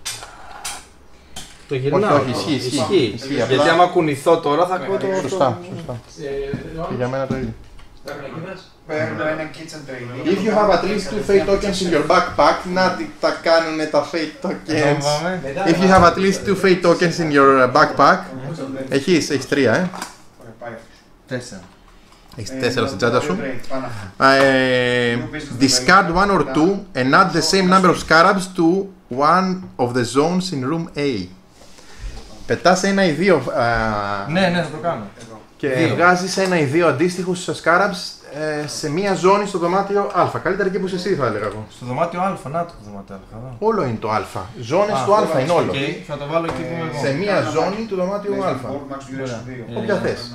Το γυρνάω. Όχι, ισχύει. Γιατί Απλά- άμα κουνηθώ τώρα θα ακούω το... Σωστά. Και για μένα το ίδιο. Παίρνω ένα kitchen training. If you have at least 2 fate tokens in your backpack, να τι τα κάνουνε τα fate tokens. If you have at least 2 fate tokens in your backpack, έχεις 3, Ωραία, πάει. 4. Έχεις 4 στην τσάντα σου. Πάμε. Discard 1 or 2 and add the same number of scarabs to one of the zones in room A. Πετάς ένα ή δύο Ναι, θα το κάνω. και Δύο. βγάζεις ένα ή δύο αντίστοιχους scarabs σε μία ζώνη στο δωμάτιο Α. Καλύτερα εκεί που είσαι εσύ θα έλεγα εγώ. Στο δωμάτιο Α, να το δωμάτιο Α. εδώ. Όλο είναι το Α. Ζώνες του Α είναι όλο. Οκ, θα το βάλω εκεί που είμαι εγώ. Σε μία ζώνη του δωμάτιου Α. Όποια θες.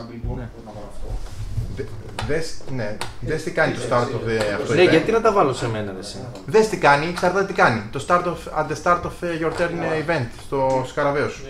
Δες τι κάνει το start of αυτό. Ναι, γιατί να τα βάλω σε μένα, ρε εσύ. Δες τι κάνει, εξαρτάται τι κάνει. Το at the start of your turn event, στο σκαραβαίο σου.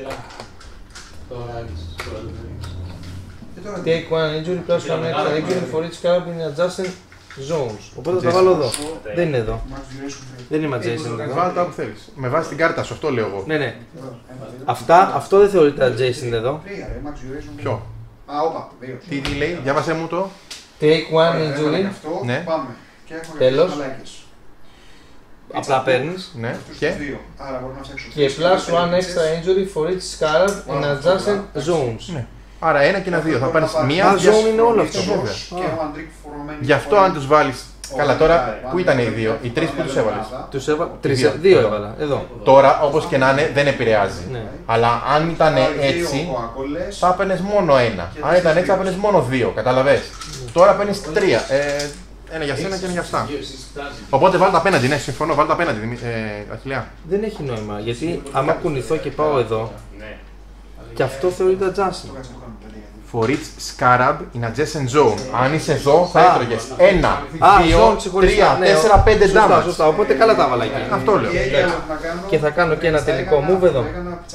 Take one injury plus one extra injury for each scarab in adjacent zones. Οπότε θα τα βάλω εδώ. Δεν είναι εδώ. Δεν είμαι adjacent εδώ. Βάλτε τα που θέλεις. Με βάση την κάρτα σου, αυτό λέω εγώ. Ναι. Αυτό δεν θεωρείται adjacent εδώ. Ποιο? Α, όπα, δύο. Τι λέει, διάβασέ μου το. Take one injury. Ναι. Πάμε. Και έχουμε Τέλος. μαλάκες. Απλά παίρνεις. Ναι, Αυτούς και. τους δύο. Άρα μπορώ να φτιάξω Και τρεις plus one περίπτωσες. extra injury for each scarab in adjacent zones. Ναι. Άρα ένα και ένα δύο. Θα πάρεις μία. Α, zone είναι όλο αυτό, βέβαια. Και έχω αντρίκ φορωμένη. Γι' αυτό αν τους βάλεις. Καλά, τώρα πού ήταν οι δύο, οι τρεις που τους έβαλες. Τους έβαλα. Δύο. Δύο έβαλα. Εδώ. Τώρα, όπως και να είναι, δεν επηρεάζει. Ναι. Αλλά αν ήταν έτσι, θα έπαιρνες μόνο ένα. Αν ήταν έτσι, θα έπαιρνες μόνο δύο. Καταλαβες. Τώρα παίρνεις τρία. Ένα για σένα και ένα για αυτά. Οπότε βάλτε απέναντι, ναι, συμφωνώ, βάλτε απέναντι, Αχιλιά. Δεν έχει νόημα γιατί άμα κουνηθώ και πάω εδώ. Και αυτό θεωρείται adjacent. For each scarab in adjacent zone. Αν είσαι εδώ, θα έτρωγες 1, Α, 2, zone ξεχωριστά. 3, Ναι, 4, 5 σωστά, damage. σωστά. Οπότε καλά τα έβαλα εκεί. Αυτό λέω. Και θα κάνω και ένα τελικό move εδώ.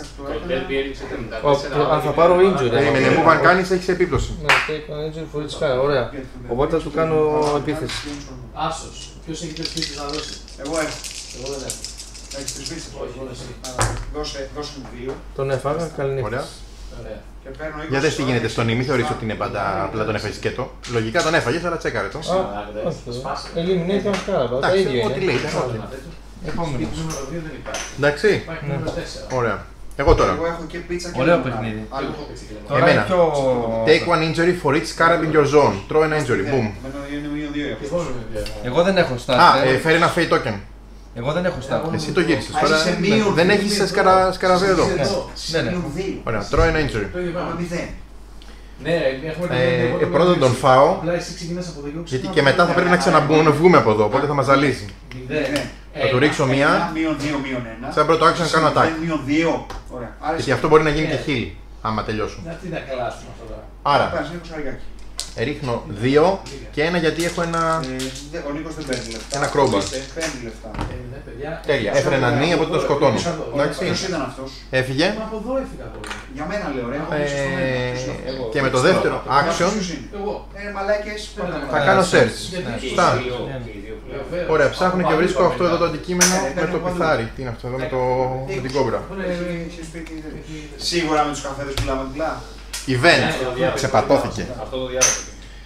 Αν θα πάρω injury. Περίμενε, move αν κάνεις, έχεις επίπτωση. Ναι, take one injury for each scarab. Ωραία. Οπότε θα του κάνω επίθεση. Άσος. Ποιος έχει τρεις φύτες να δώσει. Εγώ έχω. Εγώ δεν έχω. Έχεις τρεις πίτσες. Όχι, μόνο εσύ. Δώσε μου δύο. Τον έφαγα, καλή νύχτα. Ωραία. Ωραία. Και παίρνω 20. Για δες τι γίνεται στον μη θεωρείς ότι είναι πάντα απλά τον έφαγες σκέτο. Λογικά τον έφαγες, αλλά τσέκαρε το. Όχι. Eliminate one scarab. Τα Εντάξει, ίδια ό,τι είναι. λέει, δεν είναι. Επόμενο. Νούμερο 2 δεν υπάρχει. Εντάξει, Υπάρχει νούμερο 4. ωραία. Εγώ τώρα. Εγώ έχω και πίτσα και Ωραίο λεμονάδα. παιχνίδι. Άλλο. Εγώ έχω έτσι και λέμε. Τώρα Εμένα. είναι πιο... Take one injury for each scarab in your zone. Τρώω ένα injury, boom. Μένω είναι μείον δύο έχω. Και εγώ είμαι δύο. Εγώ δεν έχω Α, start. φέρει ένα fate token. Εγώ δεν έχω start. Εσύ το γύρισες. Α, Τώρα είσαι σε μείον δεν δύο. έχεις σκαραβαίο εδώ. Ναι, ναι. Μείον δύο. Ωραία, τρώω ένα injury. Το ίδιο Πάμε πράγμα. μηδέν. Ναι, έχουμε το Πρώτον τον φάω, Απλά εσύ ξεκινάς από εδώ γιατί και μετά θα πρέπει να ξαναβγούμε από εδώ, οπότε θα μας ζαλίζει. Θα του ρίξω μία, Μείον δύο, μείον ένα. σαν πρώτο action κάνω attack. Μείον δύο. Ωραία. Άρα Γιατί αυτό μπορεί να γίνει και heal, άμα τελειώσουν. Να τι να καλάσουμε αυτό τώρα. Άρα, Πας, είναι κουσαρικάκι. ρίχνω 2 και ένα γιατί έχω ένα... Ο Νίκος δεν παίρνει λεφτά. Ένα crowbar. Παίρνει λεφτά. Ναι, παιδιά. Τέλεια, έφερε ένα νι, οπότε το σκοτώνω. Ποιος Εντάξει, ήταν αυτός? έφυγε. Μα από εδώ έφυγα από εδώ. Για μένα λέω ρε. Και με το δεύτερο action Εγώ. Μαλάκες. θα κάνω search. Γιατί? Σωστά. Βεβαίως. Ωραία, ψάχνω και βρίσκω αυτό εδώ το αντικείμενο με το πιθάρι. Τι είναι αυτό εδώ με την κόμπρα. Σίγουρα με τους καφέδες πουλάμε διπλά. Event, ξεπατώθηκε. Αυτό το διάβασα.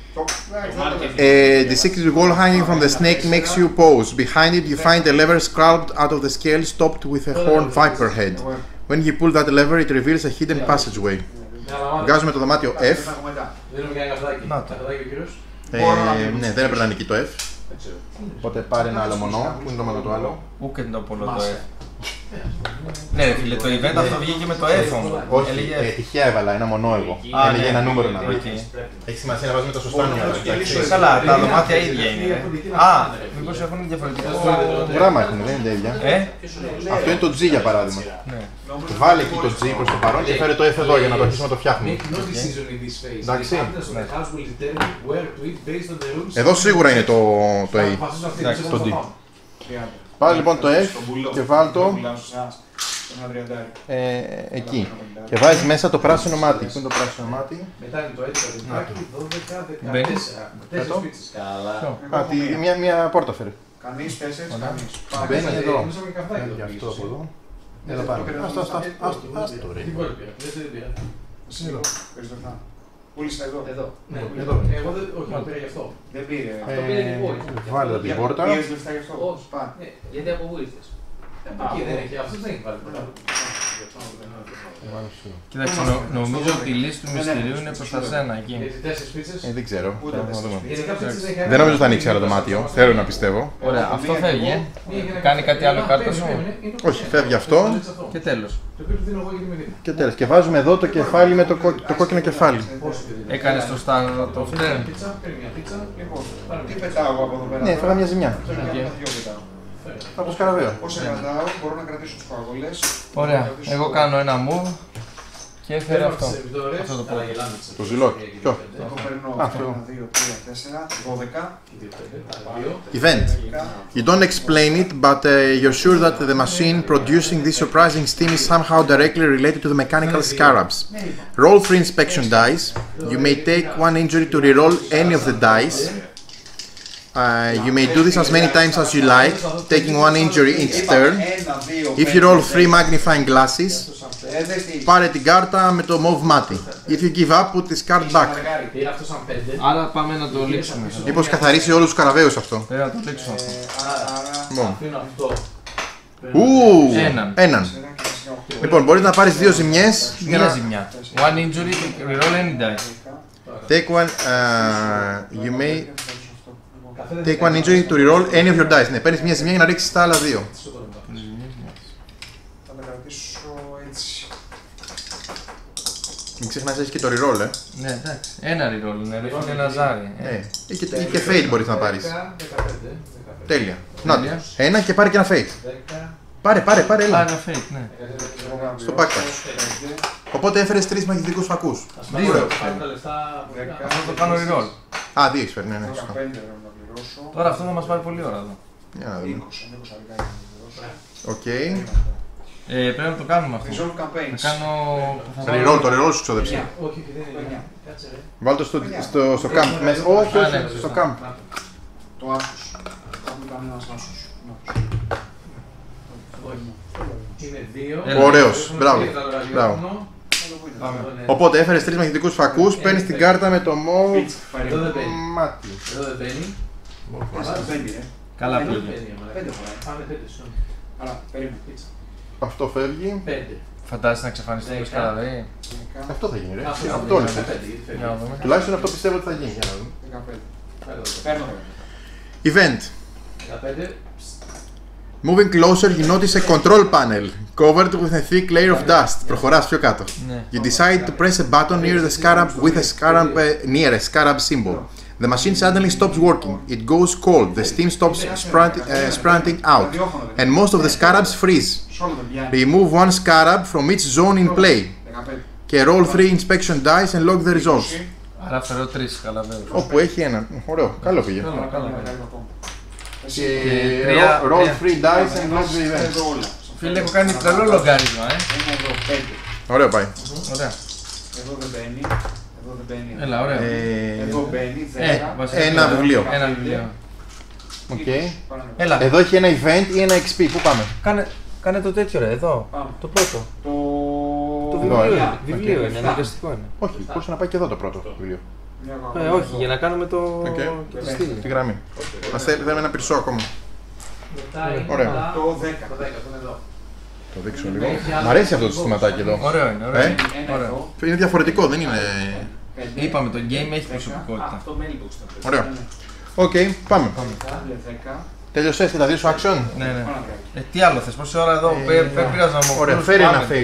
The secret wall hanging from the snake makes you pause. Behind it, you find a lever scraped out of the scale, stopped with a horned viper head. When you pull that lever, it reveals a hidden passageway. Βγάζουμε το δωμάτιο F. Δίνουμε και ένα καφεδάκι. Να το. Καφεδάκι ο κύριος. Ναι, δεν έπρεπε να νικεί το F. Οπότε πάρε ένα άλλο μονό. Πού είναι το μονό το άλλο? Πού και το πολλό το F. Ναι ρε φίλε, το event αυτό βγήκε με το F όμως. Όχι, Έλεγε τυχαία έβαλα ένα μονό εγώ. Α, Έλεγε ναι. ένα νούμερο να δει. Οκ. Έχει σημασία να βάζουμε τα σωστά νούμερα. εντάξει. Καλά, τα δωμάτια ίδια είναι. Α, μήπως έχουν διαφορετικό... Γράμμα έχουν, δεν είναι τα ίδια. Ε, Αυτό είναι το G για παράδειγμα. ναι. Βάλε εκεί το G προς το παρόν και φέρε το F εδώ για να το αρχίσουμε να το φτιάχνουμε. Εντάξει. Εδώ σίγουρα είναι το A. Το D. Πάρε λοιπόν το F και βάλ το εκεί. Και βάζεις μέσα το πράσινο μάτι. Πού είναι το πράσινο μάτι? Μετά είναι το 11, 12, 14. Μπαίνεις. Μια πόρτα φέρε. Κανείς, 4, κανείς. Μπαίνει εδώ. Γι' Αυτό από εδώ. Εδώ πάνω. Άστο ρε. Την κόλλη πήρα. Δεν πήρα. Παίρνεις λεφτά. Πούλησα εδώ. Εδώ. Ναι, Εδώ. εγώ δεν. Όχι, δεν πήρα γι' αυτό. Δεν πήρε. Αυτό πήρε την πόλη. Βάλε εδώ την πόρτα. Πήρες λεφτά γι' αυτό. Όχι. Πάρε. Γιατί από πού ήρθες? Εκεί δεν έχει. Αυτό δεν έχει βάλει. Κοίταξε, νομίζω ότι η λύση του μυστηρίου είναι προς τα σένα εκεί. Γιατί 4 πίτσες. Δεν ξέρω. Θα δούμε. Γενικά πίτσες έχει. Δεν νομίζω ότι θα ανοίξει άλλο δωμάτιο. Θέλω να πιστεύω. Ωραία, αυτό φεύγει. Κάνει κάτι άλλο κάρτα σου. Όχι, φεύγει αυτό. Και τέλος. Το οποίο του δίνω εγώ γιατί με δίνει. Και τέλος. Και βάζουμε εδώ το κεφάλι με το κόκκινο κεφάλι. Έκανες το στάνο το φτέρ. Πίτσα, παίρνει μια πίτσα. Λοιπόν, τι πετάω εγώ από εδώ πέρα? Ναι, έφαγα μια ζημιά. Δυο πετάω. Από το σκαραβαίο. Όσο κρατάω, μπορώ να κρατήσω τους παγωλές. Ωραία, εγώ κάνω ένα move και έφερε αυτό. Αυτό το πρώτο. Το ζυλόκι. Ποιο? Εγώ παίρνω Αυτό. 1, 2, 3, 4, 12. Event. You don't explain it, but you're sure that the machine producing this surprising steam is somehow directly related to the mechanical scarabs. Roll 3 inspection dice. You may take 1 injury to reroll any of the dice. You may do this as many times as you like, taking 1 injury each turn. If you roll 3 magnifying glasses, πάρε την κάρτα με το mauve μάτι. If you give up, put this card back. Πήρα αυτό σαν 5. Άρα πάμε να το λήξουμε. Μήπως καθαρίσει όλους τους καραβαίους αυτό. Πρέπει να το λήξουμε αυτό. Αφήνω αυτό. Έναν. Λοιπόν, μπορείς να πάρεις 2 ζημιές. Μία ζημιά. One injury, reroll any dice. Take one, you may take 1 injury to reroll any of your dice. Ναι, παίρνεις μια ζημιά για να ρίξεις τα άλλα 2. Θα τα κρατήσω έτσι. Μην ξεχνάς, έχεις και το reroll, Ναι, εντάξει. Ένα reroll είναι, ρε, είναι ένα ζάρι. Ή και fade μπορείς να πάρεις. Τέλεια. Να το. Ένα και πάρε και ένα fade. Πάρε, έλα. Άρα fake, ναι. Στο backpack. Οπότε έφερες 3 μαγνητικούς φακούς. Δύο. Αυτό το κάνω reroll. Α, 2 έχεις φέρει, ναι, 15 σωστά. να πληρώσω. Τώρα αυτό θα μας πάρει πολλή ώρα εδώ. Για να δούμε. 20 αρικα να πληρώσω. Οκ. Πρέπει να το κάνουμε αυτό. Resolve Να campaigns. κάνω... Reroll, το reroll σου ξόδεψε. Όχι, δεν είναι. Κάτσε ρε. Βάλ' το στο camp μέσα. Όχι, Α, ναι, όχι, στο camp. Το άσους. Κάπου ήταν ένας άσους. Είναι 2. Ωραίος, μπράβο. Οπότε έφερες 3 μαγνητικούς φακούς, παίρνεις την κάρτα με το mauve Εδώ δεν μπαίνει. μάτι. Εδώ δεν μπαίνει. Καλά Εδώ δεν πήγε. μπαίνει. Πέντε φορά. Πάμε 5 συγγνώμη. Άρα, περίμενε. Αυτό φεύγει. 5. Φαντάζεσαι να εξαφανιστεί το σκαραβέι. Αυτό θα γίνει, ρε. Αυτό Αυτό είναι λες. 5. γιατί φεύγει. Για να δούμε. Τουλάχιστον αυτό πιστεύω ότι θα γίνει. Για να δούμε. 15. Παίρνω. Event. 15. Moving closer, you notice a control panel covered with a thick layer of dust. Προχωράς πιο κάτω. Ναι. You decide to press a button near the scarab with a scarab near a scarab symbol. The machine suddenly stops working. It goes cold. The steam stops sprouting out, and most of the scarabs freeze. Remove 1 scarab from each zone in play. 15. Και roll 3 inspection dice and log the results. Άρα φέρω 3 καλαβαίους. Όπου έχει έναν. Ωραίο, καλό πήγε. Καλά. Και τρία- roll τρία. 3 dice and log the event. Εδώ όλα. Φίλε, έχω κάνει τρελό λογκάρισμα, Ένα εδώ, 5. Ωραίο πάει. Ωραία. Εδώ δεν μπαίνει. Εδώ δεν μπαίνει. Έλα, ωραία. Εδώ μπαίνει, 10. βασικά, ένα βιβλίο. Ένα βιβλίο. Οκ. Έλα, Εδώ έχει ένα event ή ένα XP. Πού πάμε? κάνε το τέτοιο ρε, εδώ. Πάμε. Το πρώτο. Το βιβλίο είναι. Βιβλίο είναι, Εφτά. αναγκαστικό είναι. Όχι, μπορούσε να πάει και εδώ το πρώτο βιβλίο. Μια ακόμα. Όχι, για να κάνουμε το... Οκ. και τη στήλη. Τη γραμμή. Μας θέλουμε ένα πυρσό ακόμα. Μετά είναι Ωραία. τα- Το 10. Το 10, αυτό είναι εδώ. Το δείξω λίγο. Μ' αρέσει αυτό το συστηματάκι εδώ. Ωραίο είναι, ωραίο. Ε? Ένα Ωραία. εδώ. Είναι διαφορετικό, δεν είναι. 5. Είπαμε, το game έχει Α, προσωπικότητα. αυτό mailbox θα πρέπει. Ωραίο. Οκ, πάμε. 10. Τέλειωσες και τα 2 σου action. Ναι, ναι. Πάνω κάτω. Τι άλλο θες, πόση ώρα εδώ, πήραζα να μου Ωραία, πεις, φέρει ένα πάμε.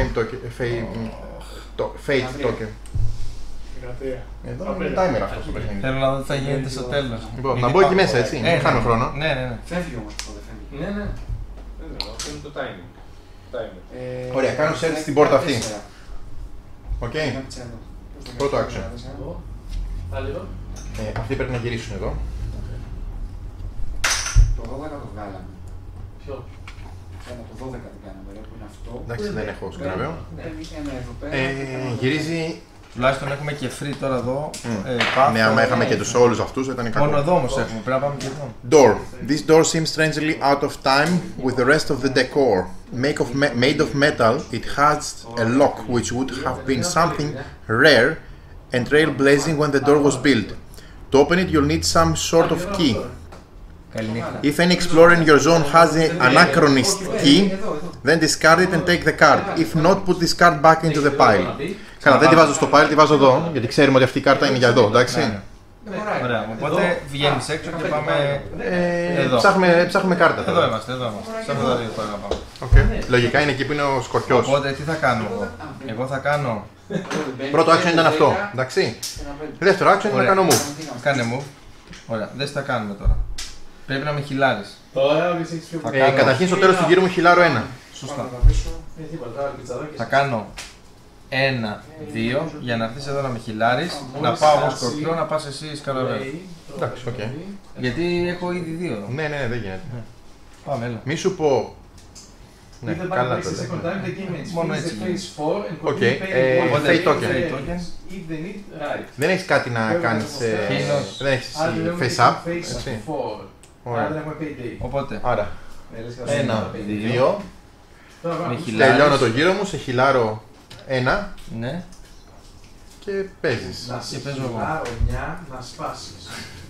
fade token. Εδώ είναι timer αυτό το παιχνίδι. Θέλω να δω τι θα γίνεται στο τέλος. Λοιπόν, να μπω εκεί μέσα, έτσι. Ναι, Μην χάνω ναι. χρόνο. Ναι, ναι, ναι. Φεύγει όμως αυτό, δεν φεύγει. Ναι, ναι. Αυτό είναι το timing. Ωραία, κάνω search στην πόρτα αυτή. Οκ. Πρώτο action. Αυτοί πρέπει να γυρίσουν εδώ. Το 12 το βγάλαμε. Ποιο? Το 12 το κάναμε, που είναι αυτό. Εντάξει, δεν έχω σκράβαιο. Ένα εδώ πέρα. Γυρίζει. Τουλάχιστον έχουμε και free τώρα εδώ. Ναι, άμα είχαμε και τους όλους αυτούς θα ήταν κακό. Μόνο εδώ όμως έχουμε, πρέπει να πάμε και εδώ. Door. This door seems strangely out of time with the rest of the decor. Made of metal, it has a lock which would have been something rare and trailblazing when the door was built. To open it, you'll need some sort of key. Καληνύχτα. If any explorer in your zone has an anachronist key, then discard it and take the card. If not, put this card back into the pile. Καλά, δεν τη βάζω στο pile, τη βάζω εδώ, γιατί ξέρουμε ότι αυτή η κάρτα είναι για εδώ, εντάξει. Ωραία, οπότε βγαίνεις έξω και πάμε εδώ. Ψάχνουμε κάρτα. Εδώ είμαστε, εδώ είμαστε. Σε αυτά τα δύο τώρα να πάμε. Okay. Λογικά είναι εκεί που είναι ο σκορπιός. Οπότε τι θα κάνω εγώ. Εγώ θα κάνω. Πρώτο action ήταν αυτό, εντάξει. Δεύτερο action είναι να κάνω move. Κάνε move. Ωραία, δεν θα κάνουμε τώρα. Πρέπει να με χιλάρεις. Τώρα ο έχεις πιο πολύ. Καταρχήν στο τέλος του γύρου μου χιλάρω ένα. Σωστά. Τίποτα, πιτσαδάκι. Θα κάνω 1-2 για να έρθεις εδώ να με χιλάρεις. Να πάω εγώ σκορπιό, να πας εσύ σκαραβέλ. Εντάξει, οκ. Γιατί έχω ήδη δύο εδώ. Ναι, δεν γίνεται. Πάμε, έλα. Μη σου πω. Ναι, καλά το λέω. Μόνο έτσι. Οκ, Οπότε, fate token. fate token. Δεν έχεις κάτι να κάνεις. Δεν έχεις face up. Έτσι. Ωραία. Οπότε, Άρα, 1-2. με χιλάρεις. Τελειώνω το γύρο μου, σε χιλάρω ένα Ναι, και παίζεις. και παίζω εγώ. Να σπάσεις.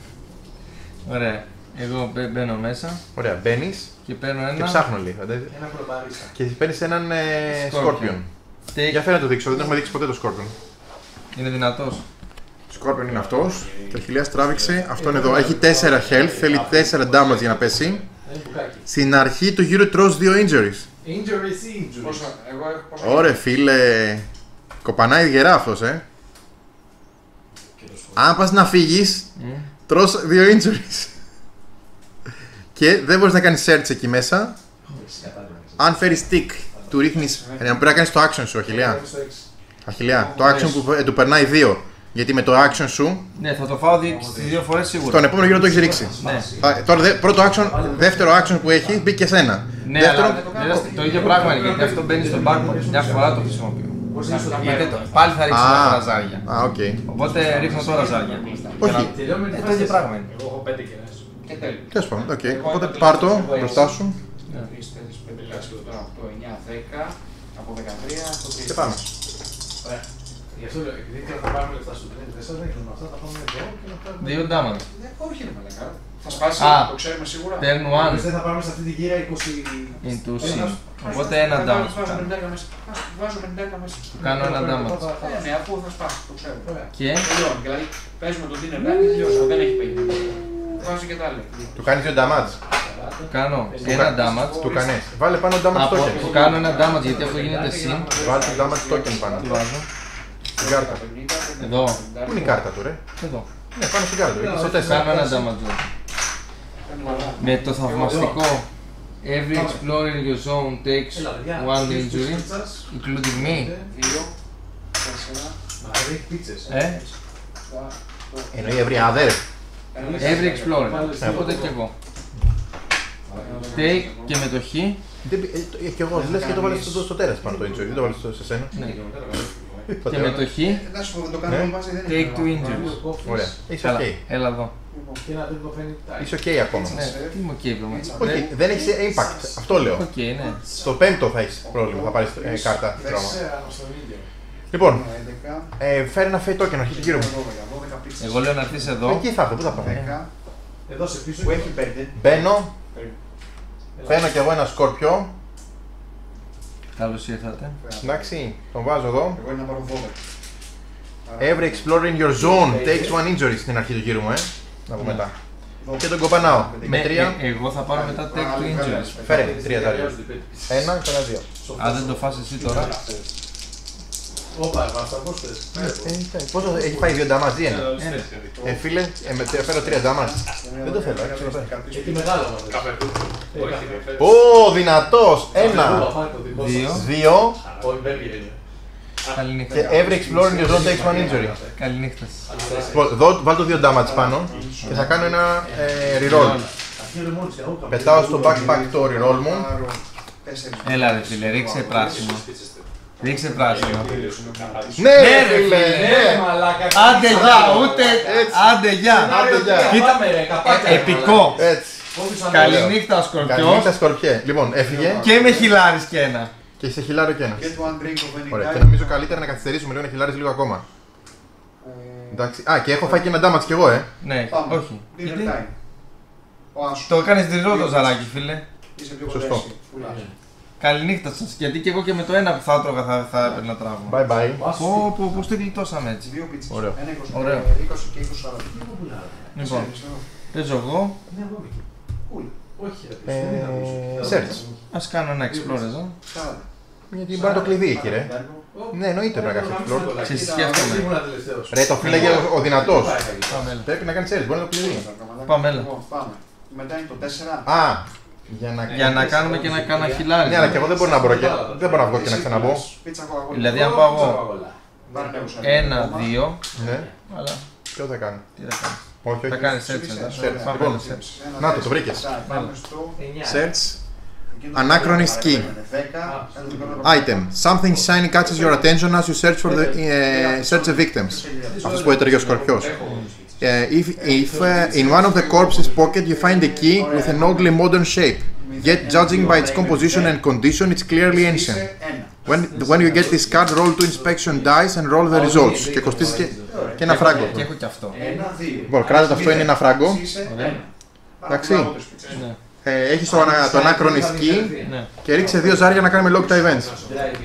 Ωραία. Εγώ μπαίνω μέσα Ωραία, μπαίνεις και παίρνω και ένα. ψάχνω λίγο. Ένα προπαρίστα. Και παίρνεις έναν Scorpion. Scorpion. Take. Για φέρε να το δείξω, δεν έχουμε δείξει ποτέ το Scorpion. Είναι δυνατός. Scorpion είναι αυτός. Το χιλιάς τράβηξε. Αυτό είναι εδώ. Έχει 4 health, θέλει 4 damage για να πέσει. Είναι μπουκάκι. Στην αρχή του γύρου τρως 2 injuries. Injuries. Πόσα, εγώ έχω πόσα. Ωραία φίλε. Κοπανάει γερά αυτός, Αν πας να φύγεις, τρως 2 injuries. Και δεν μπορείς να κάνεις search εκεί μέσα. Αν φέρεις tick, του ρίχνεις. Πρέπει να κάνεις το action σου, Αχιλιά. Αχιλιά, το action που του περνάει 2. Γιατί με το action σου, Ναι, θα το φάω στις δύο φορές σίγουρα. στον επόμενο γύρο το έχεις ρίξει. Ναι. Τώρα πρώτο action, δεύτερο action που έχει μπήκε σε ένα. Ναι, Δεύτερο, αλλά το ίδιο πράγμα είναι γιατί αυτό μπαίνει στο backpack. Μια φορά το χρησιμοποιώ. Γιατί πάλι θα ρίξει τα ραζάρια. οκ. Οπότε ρίχνω τώρα ζάρια. Όχι. Το ίδιο πράγμα είναι. Εγώ έχω 5 κερές. Και τέλος. Τέλος πάντων, οκ. Οπότε πάρ' το μπροστά σου 3, 4, 5, 6, 7, 8, 9, 10, από 13, από 3. και πάμε. Ωραία. Γι' αυτό λέω, επειδή θα πάρουμε λεφτά στο 34, δεν γίνονται αυτά, θα πάμε εδώ και να πάρουμε. 2 damage. Όχι ρε μαλακά. Θα σπάσει, το ξέρουμε σίγουρα. Turn 1 Δεν θα πάμε σε αυτή τη γύρα 20. into C. Οπότε 1 damage. Βάζουμε 50 μέσα. Βάζουμε 50 μέσα. Του κάνω 1 damage. Ναι, αφού θα σπάσει, το ξέρουμε. Και Τελειώνει. Δηλαδή παίζουμε τον dinner back και τελειώσαμε. Δεν έχει 50. Βάζω και τα άλλα. Του κάνει 2 damage. του κάνω 1 damage. Του κάνεις. Βάλε πάνω damage Από token. του κάνω 1 damage γιατί αυτό γίνεται sim. Βάλε το damage token πάνω. Τι βάζω. Στην κάρτα. Εδώ. Πού είναι η κάρτα του, ρε? Εδώ. Ναι, πάνω στην κάρτα. Εκεί στο 4. Κάνω 1 damage. Με το θαυμαστικό Every explorer in your zone takes 1 injury, including me. 2, 4, Μα δεν έχει πίτσες. Εννοεί every other. Every explorer. Οπότε και εγώ. Take και με το χ. Και εγώ λες και το βάλες στο τέρας πάνω το injury, δεν το βάλες σε σένα. Ναι. Και με το χ. Να σου πω, δεν το κάνουμε βάση, δεν Take 2 injuries. Ωραία. Είσαι Καλά, ok. έλα εδώ. Και ένα τρίτο φαίνει τάι. Είσαι ok ακόμα. Ναι, τι είμαι ok πλέον. Όχι, δεν έχεις impact. Αυτό λέω. Ok, ναι. Στο πέμπτο θα έχεις πρόβλημα, θα πάρεις κάρτα. Trauma. 4 στον ίδιο. Λοιπόν, 11, φέρε ένα fate token αρχή του γύρου 12, μου. 12 πίτσες. Εγώ λέω να έρθεις εδώ. Εκεί θα έρθω, πού θα πάμε. 10, Εδώ σε πίσω. που έχει 5. Μπαίνω, φέρνω κι εγώ ένα σκόρπιο. Καλώς ήρθατε. Εντάξει, τον βάζω εδώ. Εγώ είναι να πάρω 12. Every explorer in your zone takes 1 injury στην αρχή του γύρου μου, Να πω μετά. Και τον κοπανάω. Με 3, Εγώ θα πάρω μετά take 2 injuries. φέρε 3 δάρια. 1 και 1 2. Αν δεν το φας εσύ τώρα. Όπα, βάστα, πώς θες. Πόσο έχει πάει 2 ντάμας, τι είναι. Φίλε, φέρω 3 ντάμας. Δεν το θέλω, έξω εδώ. Εκεί μεγάλο μας. Ω, δυνατός! 1, 2 Όχι, Μπέλγια είναι. Καληνύχτα. και every explorer in your zone takes one injury. Καληνύχτα. Βάλ το 2 damage πάνω και θα κάνω ένα reroll. Πετάω στο backpack το reroll μου. Έλα ρε φίλε, ρίξε πράσινο. Ρίξε πράσινο. Ναι ρε φίλε, Ναι, ναι! μαλάκα. Άντε γεια, ούτε. Άντε γεια. Κοίτα με ρε, Επικό. Έτσι. Καληνύχτα ο Σκορπιός. Καληνύχτα σκορπιέ. Λοιπόν, έφυγε Και με χιλάρις και ένα. και σε χιλάρο και ένα. Get one drink of any Ωραία, kind. και νομίζω καλύτερα να καθυστερήσουμε λίγο να χιλάρεις λίγο ακόμα. Εντάξει. Α, και έχω φάει και ένα damage κι εγώ, Ναι, Πάμε. όχι. Dinner Γιατί time. Ο Άσος. το έκανες δρυρό το ζαράκι φίλε. Είσαι πιο Σωστό. κοντά εσύ. Φουλάς. Καληνύχτα σας. Γιατί και εγώ και με το ένα που θα έτρωγα θα έπαιρνα τραύμα. Bye bye. Πώς το γλιτώσαμε έτσι. Δύο πίτσες. Ωραίο. Ένα 20 Ωραίο. 20 και 20 40. Λοιπόν, παίζω εγώ. Cool. Όχι, ρε, δεν είναι να Search. Ας κάνω ένα explore εδώ. 40. Γιατί μπορεί να το κλειδί εκεί, ρε. Ναι, εννοείται πρέπει να κάνεις explore. Ξέρεις, σκέφτομαι. Ρε, το φύλαγε ο δυνατός. Πάμε έλα. Πρέπει να κάνεις search, μπορεί να το κλειδί. Πάμε, έλα. Λοιπόν, πάμε. Μετά είναι το 4. Α, Για να κάνουμε και ένα κάνα χιλάρι. Ναι, αλλά και εγώ δεν μπορώ να μπω και δεν μπορώ να βγω και να ξαναμπω. Πίτσα κοκακόλα. Δηλαδή αν πάω εγώ Βαρνέουσα. 1-2. Ναι, Αλλά ποιο θα κάνει. τι θα κάνεις. Όχι, Θα όχι. κάνεις έτσι μετά. Search. Πάμε Λοιπόν, έλα, search. να το βρήκες. Πάμε στο... Search. εκείνο Anachronist το key. 10. Item. Something shiny catches your attention as you search for the search the victims. Αυτός που έτρεγε ο Σκορπιός. If in one of the corpse's pocket you find a key with an ugly modern shape, yet judging by its composition and condition, it's clearly ancient. When you get this card, roll 2 inspection dice and roll the results. Και κοστίζει και ένα φράγκο. Και έχω και αυτό. 1, 2. Λοιπόν, κράτα το, αυτό είναι ένα φράγκο. Εντάξει. Ναι. Έχεις το Anachronist key Ναι. και ρίξε 2 ζάρια να κάνουμε lock τα events.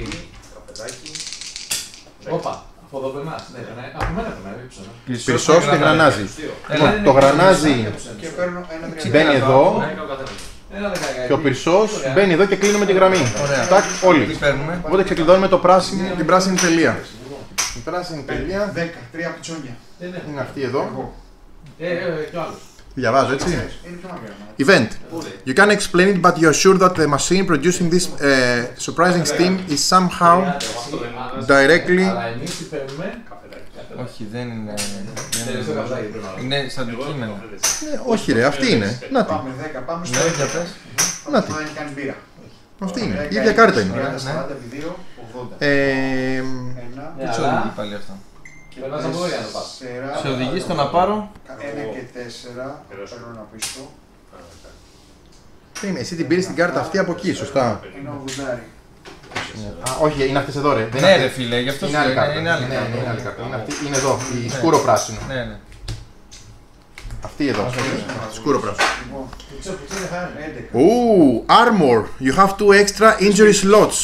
Όπα, από εδώ περνάς. Ναι, από μένα περνάει, Πυρσός και γρανάζι. Έλα. Λοιπόν, το γρανάζι Και παίρνω ένα 30. μπαίνει εδώ Ένα και ο πυρσός μπαίνει εδώ και κλείνουμε τη γραμμή. Ωραία. Τάκ, Τι όλοι. παίρνουμε. Οπότε ξεκλειδώνουμε το πράσινο, την πράσινη τελεία. Η πράσινη τελεία 10. 3 πιτσόνια. είναι αυτή εδώ. Κι άλλος. Διαβάζω έτσι. Είναι πιο μακριά. Event. You can explain it, but you are sure that the machine producing this surprising steam is somehow directly. Αλλά εμείς τι παίρνουμε. Όχι, δεν είναι. Δεν στο καφεδάκι πρέπει να Είναι σαν το κείμενο. Όχι ρε, αυτή είναι. Να τη. Πάμε 10. Πάμε στο Ναι, 11. για πες. Να τη. Αυτό δεν κάνει μπύρα. Αυτή είναι. Η ίδια κάρτα είναι. 40 επί 2, 80. Ένα. Τι σε οδηγεί πάλι αυτό. Περνάς από εδώ για να το πας. Σε οδηγεί στο να πάρω. 1 και 4. Παίρνω ένα πίσω. Είναι, εσύ την πήρες την κάρτα αυτή από εκεί, σωστά. Είναι 80. Α, όχι, είναι αυτές εδώ ρε. Δεν Ναι, είναι ρε αυτή. φίλε, γι' αυτό σου Είναι άλλη λέω. κάρτα. Είναι άλλη Ναι, κάρτα. είναι άλλη κάρτα. Είναι αυτή, είναι εδώ, η σκούρο πράσινο. Ναι, ναι. Αυτή εδώ, σκούρο πράσινο. Λοιπόν, Ξέρω που είναι χάρη. 11. Ooh, armor. You have 2 extra injury slots.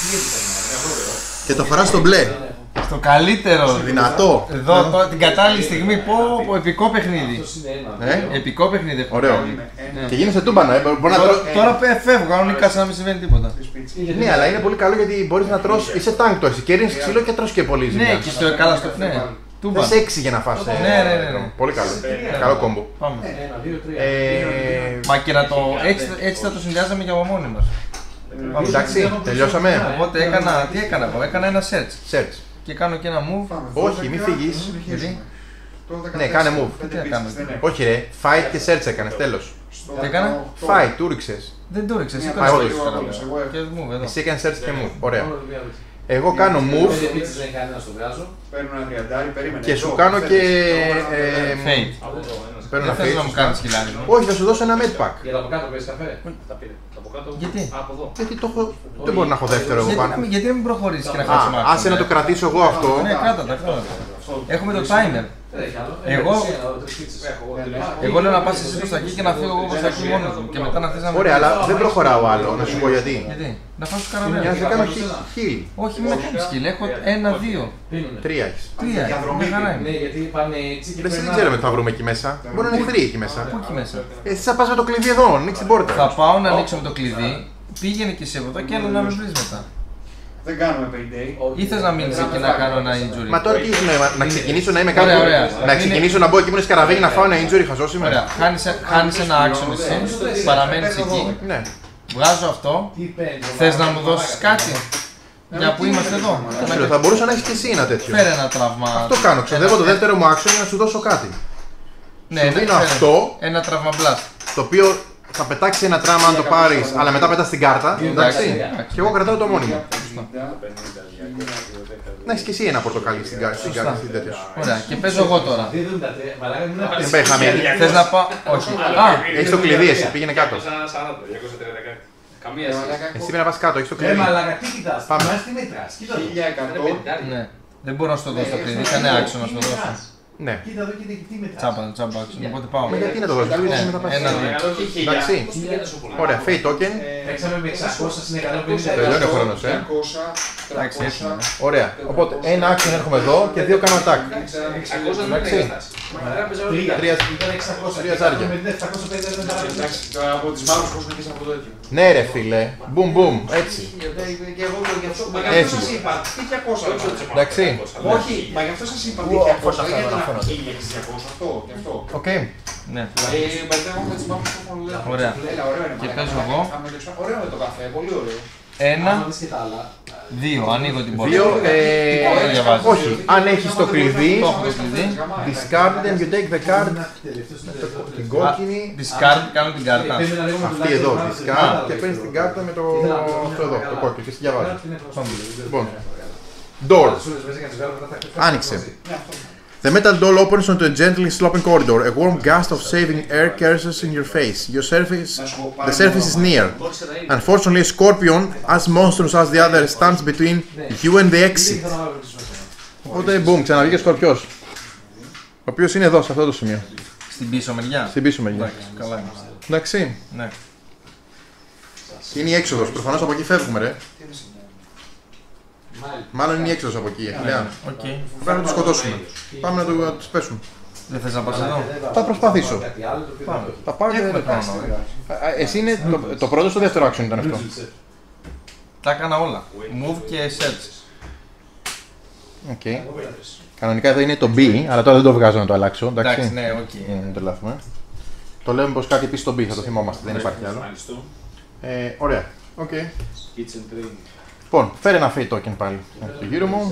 Και το φοράς στο μπλε. Στο καλύτερο. Δυνατό. Εδώ, την κατάλληλη στιγμή, πω, επικό παιχνίδι. Αυτός είναι ένα. Επικό παιχνίδι έχω Ωραίο. κάνει. Και γίνεσαι τούμπανο, μπορεί να τρως. Τώρα φεύγω, κανονικά σαν να μην συμβαίνει τίποτα. Ναι, αλλά είναι πολύ καλό γιατί μπορείς να τρως. Είσαι τάγκ το εσύ. Και ρίχνεις ξύλο και τρως και πολύ Ναι, ζημιά. και στο καλά στο. Ναι, τούμπα. Θες 6 για να φας. Ναι. Πολύ καλό. Καλό κόμπο. Πάμε. 1, 2, 3. Μα και να το. Έτσι θα το συνδυάζαμε και από μόνοι μας. Εντάξει, τελειώσαμε. Οπότε τι έκανα εγώ, έκανα ένα search. Search. Και κάνω και ένα move. Όχι, μη φύγεις. Γιατί? Ναι, κάνε move. Τι να κάνω. Όχι ρε, fight και search έκανες, τέλος. Τι έκανα? Fight, του ρίξες. Δεν το ρίξες, εσύ Α, έκανες εγώ search. Και move εδώ. Εσύ έκανες search και move. Ωραία. Εγώ κάνω move 5 πίτσες δεν κάνει να στο βγάζω. Παίρνω ένα τριαντάρι, περίμενε. και εδώ, σου κάνω θέλεις. και. Fade. Παίρνω Δεν ένα θέλω να μου fade. κάνεις χιλάρι. Όχι, θα σου δώσω ένα medpack. Για τα από κάτω παίρνεις καφέ. Γιατί? Γιατί το έχω. Δεν μπορώ να έχω δεύτερο εγώ πάνω. Γιατί να μην προχωρήσεις και να κάνεις Α, μάξιμο. άσε να το κρατήσω εγώ αυτό. Ναι, κράτα τα. Έχουμε το timer. Δεν έχει άλλο. Εγώ- Εσύ ένα, 3 πίτσες. Εγώ λέω να πας εσύ προς τα εκεί και να φύγω εγώ προς τα εκεί μόνος μου. Και μετά να θες να με. Ωραία, αλλά δεν προχωράω άλλο, να σου πω γιατί. Γιατί? Να φας τους Για να καραμέλους. σε κάνω heal. Όχι, μην με κάνεις kill. Έχω 1-2. Πίνουνε. 3 έχεις. 3. Διαδρομή Μια χαρά Ναι, είναι. γιατί πάνε έτσι και Δεν περνάνε. ξέρουμε τι θα βρούμε εκεί μέσα. Μπορεί να είναι εχθροί εκεί μέσα. Πού εκεί μέσα. Εσύ θα πας με το κλειδί εδώ, ανοίξει την πόρτα. Θα πάω να ανοίξω με το κλειδί. Πήγαινε και σε εδώ και έλα να με βρεις μετά. Δεν κάνουμε payday. Ή θες να μείνεις εκεί να κάνω ένα injury? Μα τώρα τι είναι, να ξεκινήσω να είμαι κάπου. Ωραία. Να ξεκινήσω να μπω εκεί που είναι σκαραβίγι να φάω ένα injury, χαζός είμαι. Ωραία, χάνεις ένα action εσύ, παραμένεις εκεί. Ναι. Βγάζω αυτό. Θες να μου δώσεις κάτι? Για που είμαστε εδώ. Φίλε, θα μπορούσα να έχεις και εσύ ένα τέτοιο. Φέρε ένα τραύμα. Αυτό κάνω. Ξοδεύω το δεύτερο μου action για να σου δώσω κάτι. Ναι, Σου ναι, δίνω φέρε. αυτό. Ένα τραύμα blast. Το οποίο θα πετάξει ένα τράμα αν το πάρεις, αλλά μετά πετάς την κάρτα. Εντάξει. Και εγώ κρατάω το μόνιμο. Να έχεις και εσύ ένα πορτοκάλι στην κάρτα. Στην τέτοια σου. Ωραία, και παίζω εγώ τώρα. Δεν πάει χαμένη. Θες να πάω? Όχι. Α, Έχεις το κλειδί, εσύ πήγαινε κάτω. 40, 230 κάτι. Καμία σχέση. Εσύ πρέπει να πας κάτω, έχεις το κλειδί. Μαλάκα, τι κοιτάς, Πάμε. μας τι μετράς, κοίτα εδώ. 1100. ναι. Δεν μπορώ να σου το δώσω το κλειδί, ήταν action να σου το δώσω. Ναι. Κοίτα εδώ, κοίτα εκεί, τι μετράς. Τσάμπα action, οπότε πάω. Μα γιατί να το δώσεις, γιατί μετά πας. Ένα, δύο. Εντάξει. Ωραία, fate token. Παίξαμε με 600 στην 150. Τελειώνει ο χρόνος, 200, Εντάξει, 300. έτοιμο. Ωραία. Οπότε ένα action έρχομαι εδώ και δύο κάνω attack. 600 δεν Εντάξει. είναι κατάσταση. Μαλάκα παίζω Τρία, Τρία- ήταν 600. τρία ζάρια. 750 δεν τα Εντάξει, τώρα από τις μάρους πώς νικήσαμε από το τέτοιο. Ναι ρε φίλε, μπουμ μπουμ, έτσι. Και εγώ γι' αυτό, μα γι' Έτσι. αυτό σας είπα, τι 200. Εντάξει. Όχι, μα γι' αυτό σας είπα τι 200, δεν ήταν από 1200 αυτό, γι' αυτό. Οκ. Ναι. Μπερδεύω με τις μάρους που έχουν λέει. Ωραία. Έλα, ωραίο είναι. Και μαλάκα. παίζω εγώ. Ωραίο είναι το καφέ, πολύ ωραίο. Ένα, δεις και τα άλλα. δύο. Ανοίγω την πόρτα. Δύο, το διαβάζεις. όχι, αν έχεις το κλειδί, Το έχω το κλειδί. discard and you take the card, την κόκκινη, Discard, κάνω την κάρτα. αυτή εδώ, discard και παίρνεις την κάρτα με το αυτό εδώ, το κόκκινο και στη διαβάζεις. Λοιπόν, door, άνοιξε. The metal door opens onto a gently sloping corridor. A warm gust of saving air curses in your face. The surface is near. Unfortunately, a scorpion, as monstrous as the other, stands between you and the exit. Οπότε, boom, ξαναβγήκε ο σκορπιός. Ο οποίος είναι εδώ, σε αυτό το σημείο. Στην πίσω μεριά. Στην πίσω μεριά. Εντάξει, καλά είμαστε. Εντάξει. Ναι. Και είναι η έξοδος. Προφανώς από εκεί φεύγουμε, ρε. Μάλλον είναι η έξοδος από εκεί. Λέα. Οκ. Πρέπει να τους σκοτώσουμε. Πάμε να τους πέσουμε. Δεν θες να πας εδώ? Θα προσπαθήσω. Πάμε. Θα πάω και Έχουμε χρόνο. Εσύ είναι το πρώτο στο δεύτερο action ήταν αυτό. Τα έκανα όλα. Move και search. Οκ. Κανονικά θα είναι το B, αλλά τώρα δεν το βγάζω να το αλλάξω. Εντάξει, ναι, οκ. Δεν το λάθουμε. Το λέμε πως κάτι επίσης στο B, θα το θυμόμαστε, δεν υπάρχει άλλο. Ωραία. Οκ. Kitchen train. Λοιπόν, φέρε ένα fate token πάλι. Το γύρω μου.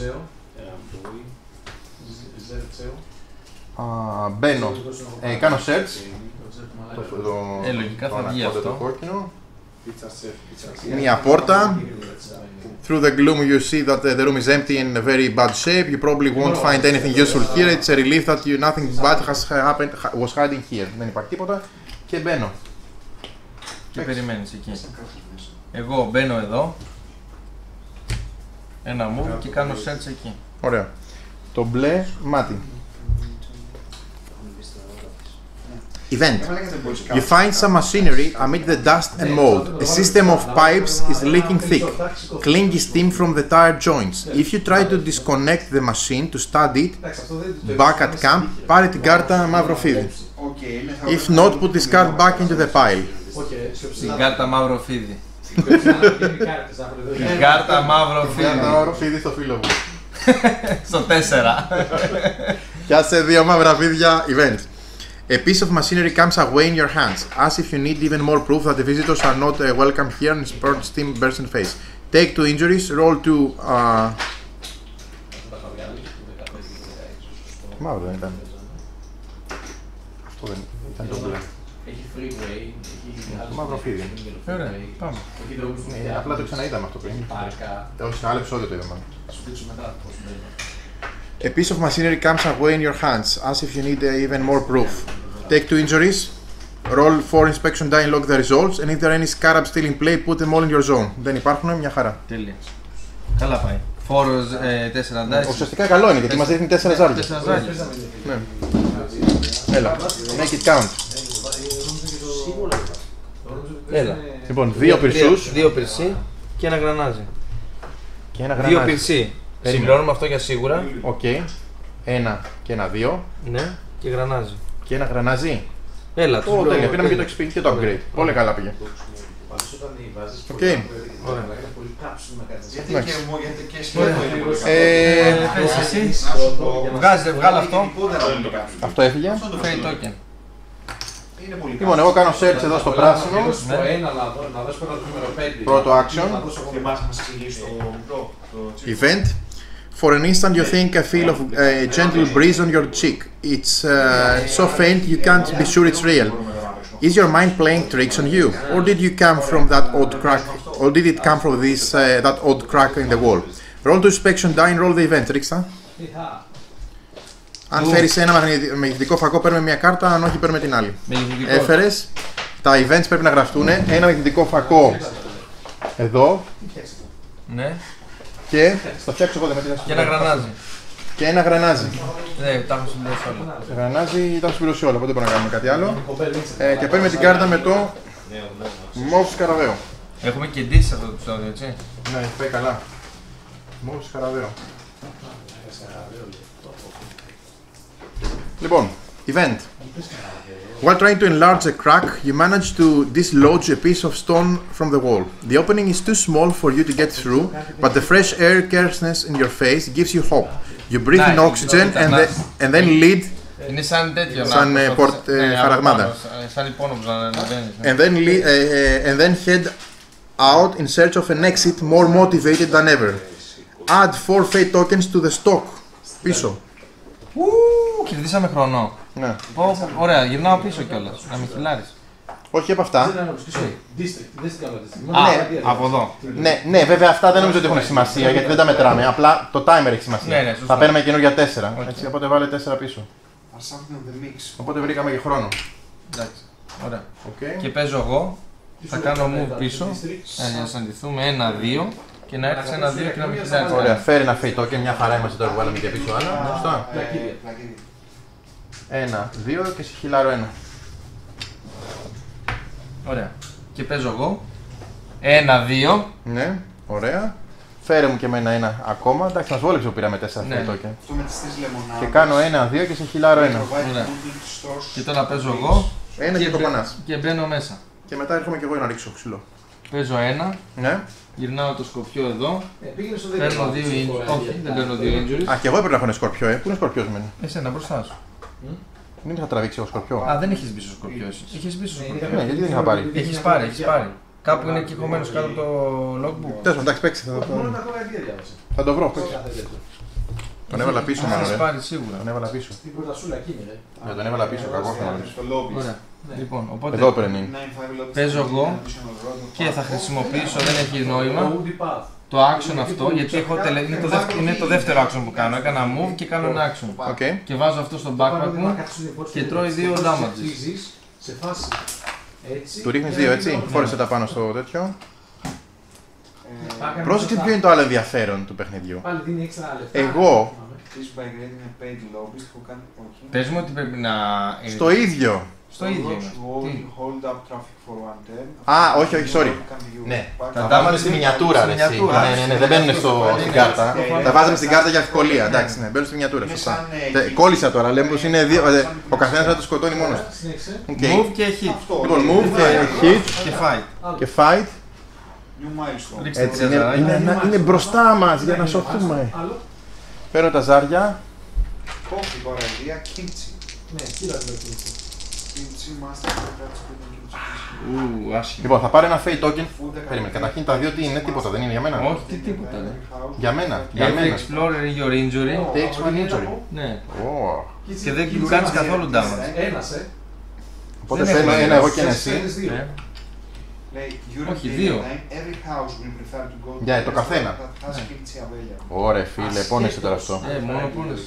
Μπαίνω. Κάνω search. Λογικά θα βγει αυτό. Το κόκκινο. Pizza chef. Μια πόρτα. Through the gloom you see that the room is empty and in very bad shape. You probably won't find anything useful here. It's a relief that nothing bad was hiding here. Δεν υπάρχει τίποτα. Και μπαίνω. Και περιμένεις εκεί. Εγώ μπαίνω εδώ. Ένα move και κάνω search εκεί. Ωραία. Το μπλε μάτι. Event. You find some machinery amid the dust and mold. A system of pipes is leaking thick. Clingy steam from the tire joints. If you try to disconnect the machine to study it, back at camp, πάρε την κάρτα μαύρο φίδι. If not, put this card back into the pile. Την κάρτα μαύρο φίδι. Την κάρτα μαύρο φίδι. Μαύρο φίδι στο φίλο μου. Στο 4. Πιάσε δύο μαύρα φίδια event. A piece of machinery comes away in your hands, as if you need even more proof that the visitors are not welcome here and spurt steam burst in face. Take 2 injuries, roll 2. Μαύρο δεν ήταν. Αυτό δεν ήταν το μπλε. Έχει freeway, έχει Μαύρο φίδι. Ωραία, πάμε. Απλά το ξαναείδαμε αυτό πριν. πάρκα. Όχι, σε άλλο επεισόδιο το είδαμε. Θα σου δείξω μετά πώς μπαίνει. A piece of machinery comes away in your hands, as if you need even more proof. Take 2 injuries, roll 4 inspection die and log the results, and if there are any scarabs still in play, put them all in your zone. Δεν υπάρχουν, μια χαρά. Τέλεια. Καλά πάει. Φόρος 4 dice. Ουσιαστικά καλό είναι γιατί μας δείχνει 4 ζάρια. 4 ζάρια. Ναι. Έλα, make it count. Έλα. Λοιπόν, 2 πυρσούς 2 πυρσί και ένα γρανάζι. και ένα 2 γρανάζι. πυρσί. Συμπληρώνουμε αυτό για σίγουρα. Οκ. Ένα και ένα 2 Ναι, και γρανάζι. και ένα γρανάζι. Έλα, το Ω, τέλεια, πήραμε και το XP και το upgrade. Πολύ καλά πήγε. Πάντως όταν βάζεις Οκ. πολύ είναι πολύ κάψιμο να κάνεις. Γιατί Εντάξει. και σκέτο είναι πολύ καλό. Πες εσύ. Βγάλε αυτό. Αυτό έφυγε. Fate token. Είναι πολύ καλό. Λοιπόν, εγώ κάνω search εδώ στο πράσινο. Στο ένα να δώσω ένα νούμερο 5. Πρώτο action. Να δώσω Και μας εξηγήσει το μικρό. Event. For an instant you think a feel of a gentle breeze on your cheek. It's so faint you can't be sure it's real. Is your mind playing tricks on you? Or did you come from that odd crack? Or did it come from this that odd crack in the wall? Roll to inspection die and roll the event. Ρίξτα. Αν φέρεις ένα μαγνητικό φακό παίρνουμε μια κάρτα, αν όχι παίρνουμε την άλλη. Έφερες. Τα events πρέπει να γραφτούν. Ένα μαγνητικό φακό εδώ Ναι. και θα φτιάξω εγώ Και ένα γρανάζι. και ένα γρανάζι. Ναι, τα έχω συμπληρώσει όλα. Γρανάζι τα έχω συμπληρώσει όλα, οπότε δεν μπορούμε να κάνουμε κάτι άλλο. Και παίρνουμε την κάρτα με το Μόβ Σκαραβαίο. Έχουμε και ντύσει σε αυτό το επεισόδιο, έτσι. Ναι, πάει καλά. Μόβ Σκαραβαίο. Λοιπόν, event. While trying to enlarge a crack, you manage to dislodge a piece of stone from the wall. The opening is too small for you to get through, but the fresh air carelessness in your face gives you hope. You breathe in oxygen and then lead Είναι σαν τέτοιο. Σαν, χαραγμάδα. Σαν υπόνομος να ανεβαίνεις. and then head out in search of an exit more motivated than ever. Add 4 fate tokens to the stock. Πίσω. Κερδίσαμε χρόνο. Ναι. Ωραία, γυρνάω πίσω κιόλας. Να με χιλάρεις. Όχι από αυτά. Από εδώ. Ναι, βέβαια αυτά δεν νομίζω ότι έχουν σημασία γιατί δεν τα μετράμε. Απλά το timer έχει σημασία. Ναι, σωστό. Θα παίρνουμε καινούργια 4. Έτσι, οπότε βάλε 4 πίσω. Something on the mix. Οπότε βρήκαμε και χρόνο. Εντάξει. Ωραία. Okay. Και παίζω εγώ. Θα κάνω move πίσω. Να συναντηθούμε 1-2 και να έρθει 1-2 και να με χιλάρεις. Ωραία, φέρει ένα fate token. Μια χαρά είμαστε τώρα που βάλαμε και πίσω άλλα. Σωστά. 1, 2 και σε χιλάρω 1. Ωραία. Και παίζω εγώ. 1-2. Ναι, ωραία. Φέρε μου και εμένα ένα ακόμα. Εντάξει, μας βόλεψε που πήραμε 4 Ναι. fate token. Αυτό με τις 3 λεμονάδες. Και κάνω 1, 2 και σε χιλάρω 1. Ωραία. Και τώρα παίζω εγώ. Ένα και το πανάς. Και μπαίνω μέσα. Και μετά έρχομαι και εγώ να ρίξω ξυλό. Παίζω 1. Ναι. Γυρνάω το σκοπιό εδώ. Παίρνω 2 injuries. Όχι, δεν παίρνω 2 injuries. Α, και εγώ έπρεπε να έχω ένα σκορπιό, Πού είναι ο σκορπιός μου? Εσένα μπροστά σου. Δεν είχα τραβήξει εγώ σκορπιό. Α, δεν έχεις μπει στο σκοπιό εσύ. Έχεις μπει στο σκοπιό. Ναι, γιατί δεν είχα πάρει. Έχεις πάρει, έχεις πάρει. Κάπου είναι εκεί κομμένος κάτω από το logbook. Τέλος, εντάξει, παίξει. Θα το βρω. Παίξει. Τον έβαλα πίσω, μάλλον. Έχεις πάρει σίγουρα. Τον έβαλα πίσω. Την πρωτασούλα εκείνη, ρε. Τον έβαλα πίσω, κακό θα βάλω. Στο lobby. Ωραία. Λοιπόν, οπότε Εδώ πρέπει να είναι. παίζω εγώ και θα χρησιμοποιήσω, δεν έχει νόημα, το action αυτό, γιατί έχω είναι το δεύτερο action που κάνω. Έκανα move και κάνω ένα action. Okay. Και βάζω αυτό στο backpack μου και τρώει 2 damages. Σε φάση έτσι. Του ρίχνεις 2, έτσι. Φόρεσε τα πάνω στο τέτοιο. Πρόσεξε ποιο είναι το άλλο ενδιαφέρον του παιχνιδιού. Πάλι δίνει έξτρα λεφτά. Εγώ Πες μου ότι πρέπει να... στο ίδιο. Στο ίδιο είναι. Τι? Α, όχι, sorry. Ναι, τα βάζαμε στη μινιατούρα, ρε εσύ. Ναι, δεν μπαίνουν στην κάρτα. Τα βάζαμε στην κάρτα για ευκολία. Εντάξει, ναι, μπαίνουν στη μινιατούρα. Σωστά. Κόλλησα τώρα, λέμε πως είναι δύο. Ο καθένας να το σκοτώνει μόνος του. Move και hit. Λοιπόν, move και hit Και fight. και fight. Ρίξτε Έτσι τρία ζαράκια. είναι μπροστά μας για να σωθούμε. Παίρνω τα ζάρια. Κόφι τώρα ιδέα, κίμτσι. Ναι, κοίτα το κίμτσι. Κίμτσι, μάστερ, Άσχημα. Λοιπόν, θα πάρω ένα fate token. Περίμενε, καταρχήν τα δύο τι είναι, τίποτα, δεν είναι για μένα. Όχι, τι τίποτα. Για μένα, για Every μένα. explorer in your injury. Takes one injury. Ναι. Ω. Και δεν του κάνεις καθόλου damage. Ένας, Οπότε Δεν παίρνω έχω ένα εγώ και ένα Παίρνεις εσύ. δύο. Ναι. Όχι, δύο. Για το καθένα. Ωραία φίλε, πόνεσαι τώρα αυτό. Μόνο πόνες.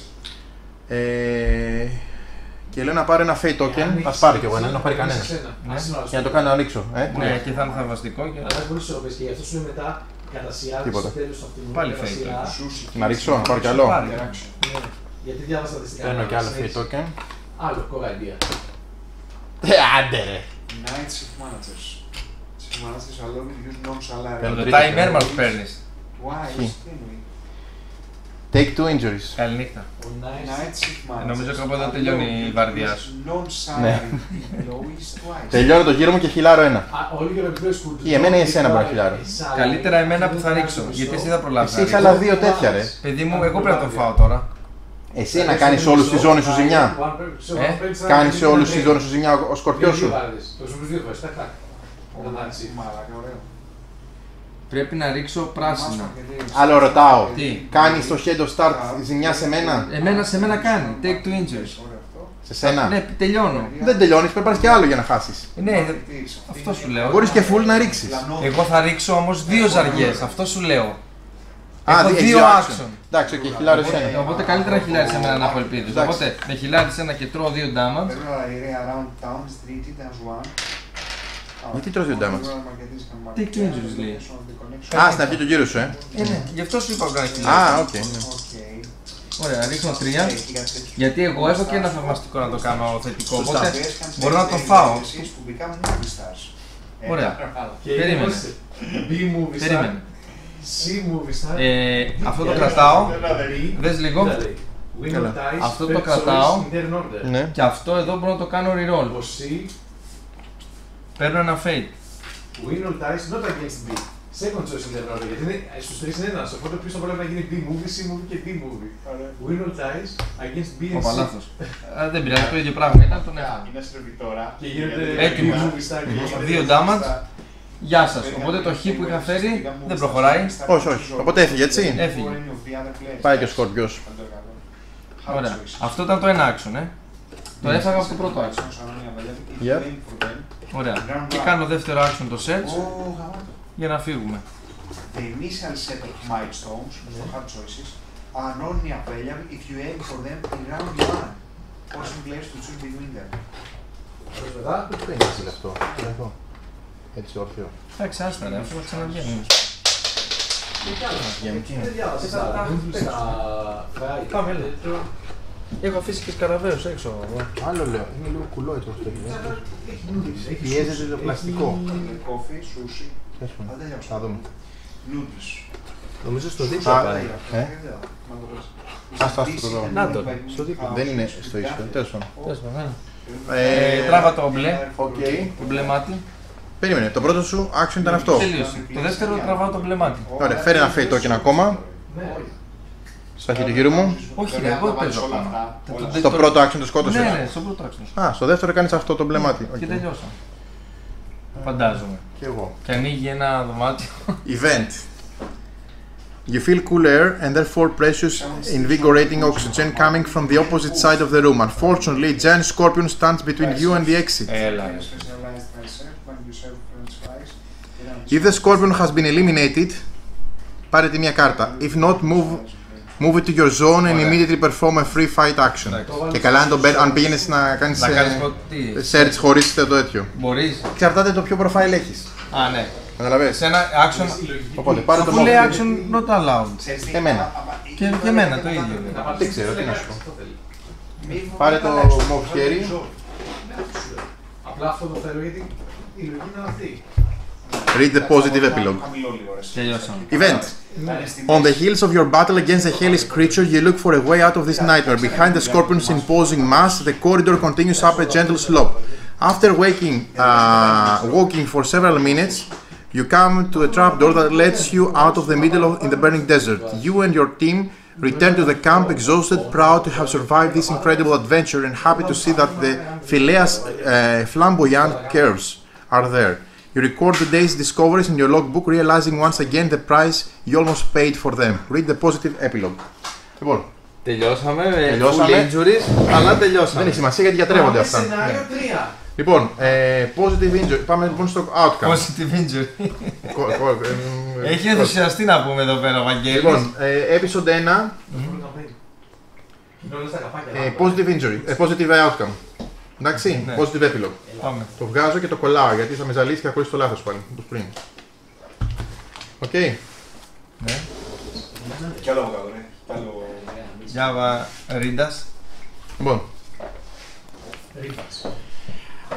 Και λέω να πάρω ένα fate token, ας πάρει κι εγώ ένα, δεν έχω πάρει κανένα. Για να το κάνω να ρίξω. Ναι, και θα είναι θαυμαστικό και... Αλλά πολύ ισορροπές και γι' αυτό σου είναι μετά κατά σειρά Τίποτα. στο τέλος αυτού. Πάλι κατά fake. σειρά. Να ρίξω, να πάρω κι άλλο. Πάλι. Ναι. Γιατί διάβασα τα στοιχεία. Παίρνω κι άλλο ανάλυσης. fate token. Άλλο, κοραϊδία. Άντε ρε. Knights of Managers. Chief Managers alone with use non salary. Παίρνω Το τρίτο timer και μας παίρνεις. Why? Χι. Take 2 injuries. Καληνύχτα. Night shift Νομίζω κάπου εδώ τελειώνει η βάρδιά σου. Τελειώνω το γύρο μου και χιλάρω ένα. Όλοι για να επιπλέον Ή εμένα ή εσένα μπορεί να χιλάρω. Καλύτερα εμένα που θα ρίξω, γιατί εσύ θα προλάβεις. Εσύ είχα άλλα 2 τέτοια ρε. Παιδί μου, εγώ πρέπει να τον φάω τώρα. Εσύ να κάνεις όλους τη ζώνη σου ζημιά. Κάνεις σε όλους τη ζώνη σου ζημιά ο σκορπιός σου. Πρέπει να ρίξω πράσινα. Άλλο ρωτάω. Τι? Κάνεις το head of start ζημιά σε μένα. Σε μένα κάνει. Take 2 injuries. Σε σένα. Ναι, τελειώνω. Δεν τελειώνεις, πρέπει να πάρεις και άλλο για να χάσεις. Ναι, αυτό σου λέω. Μπορείς και full να ρίξεις. Εγώ θα ρίξω όμως 2 ζαριές, αυτό σου λέω. Α, Έχω έχεις 2 δύο action. Εντάξει, οκ, χιλάρω εσένα. Οπότε καλύτερα χιλιάρι σε μένα να έχω ελπίδες. Εντάξει. Οπότε με χιλιάρι σε ένα και τρώω 2 damage. Γιατί τρως 2 damage. Take 2 injuries λέει. Α, στην αρχή του γύρου σου, Ναι, γι' αυτό σου είπα να κάνει χιλιάρι. Α, οκ. Ωραία, ρίχνω 3. Γιατί εγώ έχω και ένα θαυμαστικό να το κάνω θετικό. Οπότε μπορώ να το φάω. Ωραία. Περίμενε. Περίμενε. Αυτό το κρατάω. Δες λίγο. Αυτό το κρατάω. Ναι. Και αυτό εδώ μπορώ να το κάνω reroll. Παίρνω ένα fade. Win all dice not against B. Second choice in the order, γιατί στους τρεις είναι ένας, οπότε πίσω μπορεί να γίνει B-movie, C-movie και D-movie. Win all dice against B and Ωπα, C. λάθος. Δεν πειράζει, το ίδιο πράγμα ήταν, τον έφαγα. Είναι σερβιτόρα. Και γίνεται Έτοιμος. B-movie style. 2 damage. Γεια σας. Οπότε το χ που είχα φέρει δεν προχωράει. Όχι, όχι. Οπότε έφυγε, έτσι. Έφυγε. Πάει και ο σκορπιός. Ωραία. Αυτό ήταν το ένα action, Το έφαγα από το πρώτο action. Yep. Ωραία. Και κάνω δεύτερο action το search για να φύγουμε. The initial set of milestones, for hard choices, are only available if you aim for them in round 1, forcing players to choose between them. Μετά, Δεν είναι αυτό. Εδώ. Έτσι όρθιο. Εντάξει, άστα ρε, αφού θα ξαναβγαίνουμε. δεν διάβασες τα moves στα guide. Πάμε, έλα. Έχω αφήσει και σκαραβαίους έξω. Άλλο λέω. Είναι λίγο κουλό έτσι όσο έχει. Πιέζεται το πλαστικό. Coffee, sushi, Θα δούμε. noodles. Νομίζω στο δίπλα πάει. Άστα το δω. Να το, στο δίπλα. Δεν είναι στο ίσιο. Τέλος πάντων. Τέλος πάντων. Τράβα το μπλε, το μπλε μάτι. Περίμενε, το πρώτο σου action ήταν αυτό. Τελείωσε. Το δεύτερο τραβάω το μπλε μάτι. Ωραία, φέρει ένα fade token ακόμα. Στα αρχή του γύρου μου. Όχι ρε, εγώ παίζω ακόμα. Στο πρώτο action το σκότωσε. Ναι, στο πρώτο action. Α, στο δεύτερο κάνεις αυτό το μπλε μάτι. Και τελειώσα. Φαντάζομαι. Και εγώ. Και ανοίγει ένα δωμάτιο. Event. You feel cool air and therefore precious, invigorating oxygen coming from the opposite side of the room. Unfortunately, giant scorpion stands between you and the exit. Έλα ρε. If the scorpion has been eliminated, πάρετε μια κάρτα. If not, move it to your zone and immediately perform a free fight action. Και καλά αν πήγαινες να κάνεις search χωρίς το τέτοιο. Μπορείς. Εξαρτάται το ποιο profile έχεις. Α, ναι. Καταλαβαίνεις. Σε ένα action. Οπότε πάρε το Αφού λέει move. action not allowed. Εμένα. Και εμένα το ίδιο. Δεν ξέρω τι να σου πω. Πάρε το move χέρι. Απλά αυτό το θέλω γιατί η λογική είναι αυτή. Read the positive epilogue. Τελειώσαμε. Event. On the heels of your battle against the hellish creature, you look for a way out of this nightmare. Behind the scorpion's imposing mass, the corridor continues up a gentle slope. After walking for several minutes, you come to a trapdoor that lets you out of the middle in the burning desert. You and your team return to the camp exhausted, proud to have survived this incredible adventure and happy to see that the Phileas flamboyant curves are there. You record the day's discoveries in your logbook, realizing once again the price you almost paid for them. Read the positive epilogue. Λοιπόν, Τελειώσαμε. Τελειώσαμε. Full injuries, αλλά τελειώσαμε. δεν έχει σημασία γιατί γιατρεύονται αυτά. Σενάριο 3. Λοιπόν, positive injury. Πάμε λοιπόν στο outcome. Positive injury. Έχει ενθουσιαστεί να πούμε εδώ πέρα, Βαγγέλης. Λοιπόν, episode 1, positive injury, positive outcome. Εντάξει, Ναι. positive epilogue. Πάμε. Το βγάζω και το κολλάω γιατί θα με ζαλίσει και θα κολλήσει το λάθος πάλι, όπως πριν. Οκ. Ναι. Κι άλλο από κάτω, ναι. Κι άλλο... Γιάβα Ρίντας. Λοιπόν,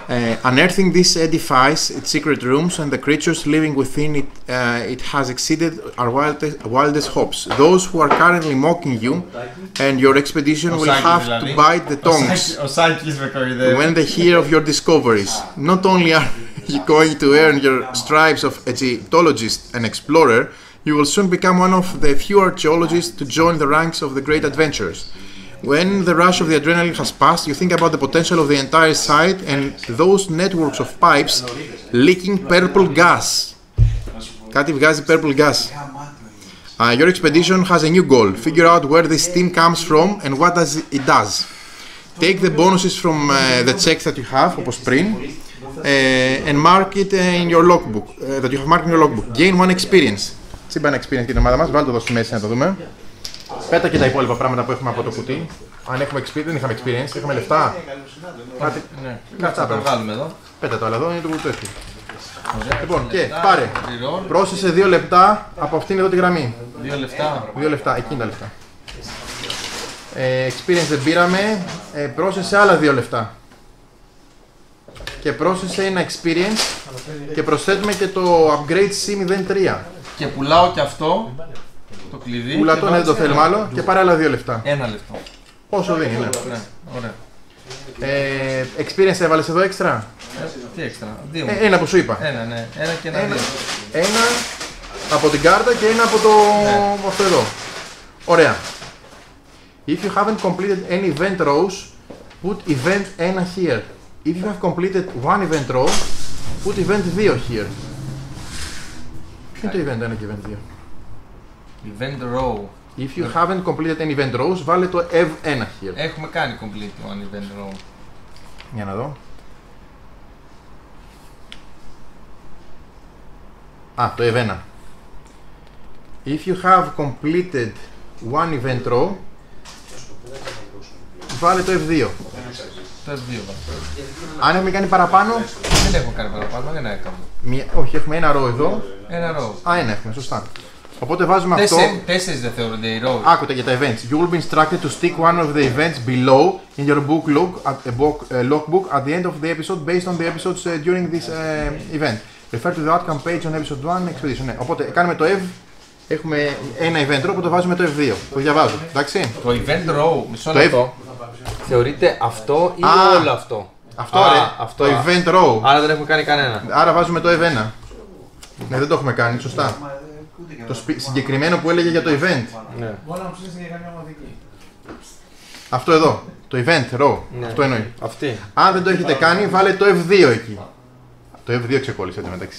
Unearthing this edifice, its secret rooms, and the creatures living within it, it has exceeded our wildest hopes. Those who are currently mocking you and your expedition will have to bite the tongues when they hear of your discoveries. Not only are you going to earn your stripes of Egyptologist and explorer, you will soon become one of the few archaeologists to join the ranks of the great adventurers. When the rush of the adrenaline has passed, you think about the potential of the entire site and those networks of pipes leaking purple gas. Κάτι βγάζει purple gas. Your expedition has a new goal. Figure out where this steam comes from and what it does. Take the bonuses from the checks that you have, όπως πριν, and mark it in your logbook. That you have marked in your logbook. Gain one experience. Τσίμπα ένα experience για την ομάδα μας. Βάλτε το εδώ στη μέση να το δούμε. Πέτα και τα υπόλοιπα πράγματα που έχουμε από το κουτί. Αν έχουμε experience, δεν είχαμε experience, είχαμε λεφτά. Κάτι, ναι. Κάτσε να το βγάλουμε εδώ. Πέτα το, αλλά εδώ είναι το κουτί. Λοιπόν, και πάρε. Πρόσθεσε 2 λεπτά από αυτήν εδώ τη γραμμή. 2 λεπτά. 2 λεπτά, εκείνη τα λεφτά. Experience δεν πήραμε. Πρόσθεσε άλλα 2 λεπτά. Και πρόσθεσε ένα experience και προσθέτουμε και το upgrade C03. Και πουλάω και αυτό. Το κλειδί. Πουλατό, ναι, δεν το θέλουμε άλλο και πάρε άλλα 2 λεπτά. 1 λεπτό. Πόσο δίνει, ναι. Ναι, ωραία. Experience έβαλες εδώ έξτρα. Τι έξτρα, 2. Ένα που σου είπα. Ένα, ναι. Ένα και ένα 2. Ένα από την κάρτα και ένα από το αυτό εδώ. Ωραία. If you haven't completed any event rows, put event 1 here. If you have completed one event row, put event 2 here. Ποιο είναι το event 1 και event 2? Event row. If you haven't completed any event rows, βάλε το ev 1 here. Έχουμε κάνει complete one event row. Για να δω. Α, το ev 1. If you have completed one event row, βάλε το F2. Το F2 Αν έχουμε κάνει παραπάνω... Δεν έχω κάνει παραπάνω, δεν έκανα. Όχι, έχουμε ένα row εδώ. Ένα row. Α, ένα έχουμε, σωστά. Οπότε βάζουμε αυτό... 4 δεν θεωρούνται οι rows. Άκουτε για τα events. You will be instructed to stick one of the events below in your logbook at the end of the episode based on the episodes during this event. Refer to the outcome page on episode 1 expedition. Ναι. Οπότε κάνουμε το F. Έχουμε ένα event row που το βάζουμε το F2. Το διαβάζω, εντάξει. Το event row, μισό λεπτό. Θεωρείται αυτό ή όλο αυτό? Αυτό, αυτό το event row. Άρα δεν έχουμε κάνει κανένα. Άρα βάζουμε το F1. Ναι, δεν το έχουμε κάνει, σωστά. Το συγκεκριμένο που έλεγε για το event. Ναι. Αυτό εδώ. Το event row. Ναι. Αυτό εννοεί. Αυτή. Αν δεν το έχετε κάνει, βάλε το F2 εκεί. Το F2 ξεκόλλησε εντωμεταξύ.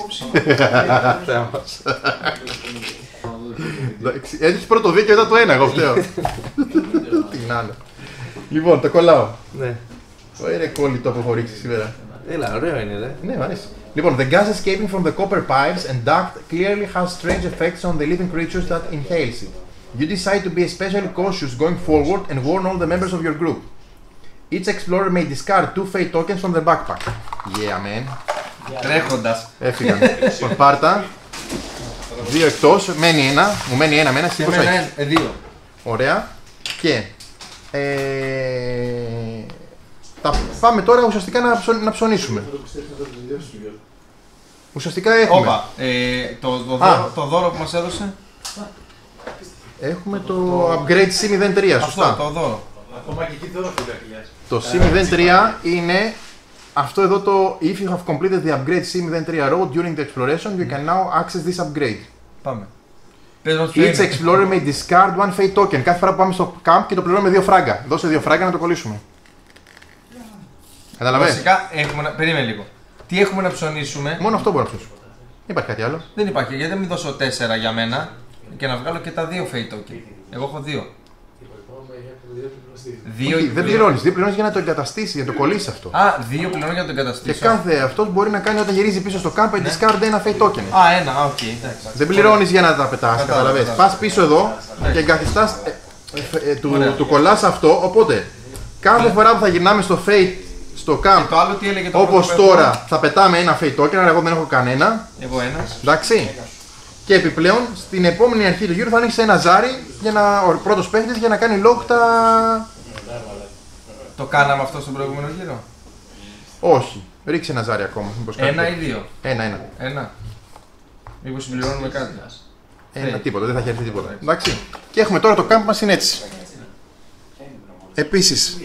Έχεις πρώτο δίκιο, ήταν το ένα, εγώ φταίω. Την άλλο. Λοιπόν, το κολλάω. Ναι. Είναι κόλλητο που έχω ρίξει σήμερα. Έλα, ωραίο είναι, δε. Ναι, μ' αρέσει. Λοιπόν, the gas escaping from the copper pipes and duct clearly has strange effects on the living creatures that inhales it. You decide to be especially cautious going forward and warn all the members of your group. Each explorer may discard 2 fate tokens from their backpack. Yeah, man. Τρέχοντας. Έφυγαν. Λοιπόν, πάρτα. 2 εκτός, μένει ένα. Μου μένει ένα με ένα. Και εμένα 2. Ωραία. Και θα πάμε τώρα ουσιαστικά να ψωνίσουμε. Ουσιαστικά έχουμε. Όπα, το δώρο που μας έδωσε. Έχουμε το upgrade C03, σωστά. Αυτό, το δώρο. Το C03 είναι αυτό εδώ το If you have completed the upgrade C03 road during the exploration, you can now access this upgrade. Πάμε. Each explorer may discard one fate token. Κάθε φορά που πάμε στο camp και το πληρώνουμε 2 φράγκα. Δώσε 2 φράγκα να το κολλήσουμε. Καταλαβαίνεις. Βασικά έχουμε περίμενε λίγο. Τι έχουμε να ψωνίσουμε? Μόνο αυτό μπορούμε να ψωνίσουμε. Δεν υπάρχει κάτι άλλο. Δεν υπάρχει. Γιατί δεν μην δώσω 4 για μένα και να βγάλω και τα 2 fate token. Εγώ έχω 2. Δεν πληρώνεις. 2 πληρώνεις για να το εγκαταστήσεις, για να το κολλήσεις αυτό. Α, 2 πληρώνω για να το εγκαταστήσω. Και κάθε αυτός μπορεί να κάνει όταν γυρίζει πίσω στο camp discard ένα fate token. Α, ένα, οκ. Δεν πληρώνεις για να τα πετάς, καταλαβαίνεις. Πας πίσω εδώ και εγκαθιστάς, του κολλάς αυτό, οπότε κάθε φορά που θα γυρνάμε στο fate στο camp, όπως τώρα θα πετάμε ένα fate token, αλλά εγώ δεν έχω κανένα. Εγώ ένας. Εντάξει. Και επιπλέον στην επόμενη αρχή του γύρου θα ανοίξει ένα ζάρι για ο πρώτος παίκτης για να κάνει lock τα... Το κάναμε αυτό στον προηγούμενο γύρο? Όχι. Ρίξε ένα ζάρι ακόμα. Μήπως Ένα κάτι. ή δύο. Ένα. Μήπως συμπληρώνουμε κάτι. Ένα, τίποτα, δεν θα χαιρεθεί τίποτα. Εντάξει. Και έχουμε τώρα το κάμπ μας είναι έτσι. Επίσης,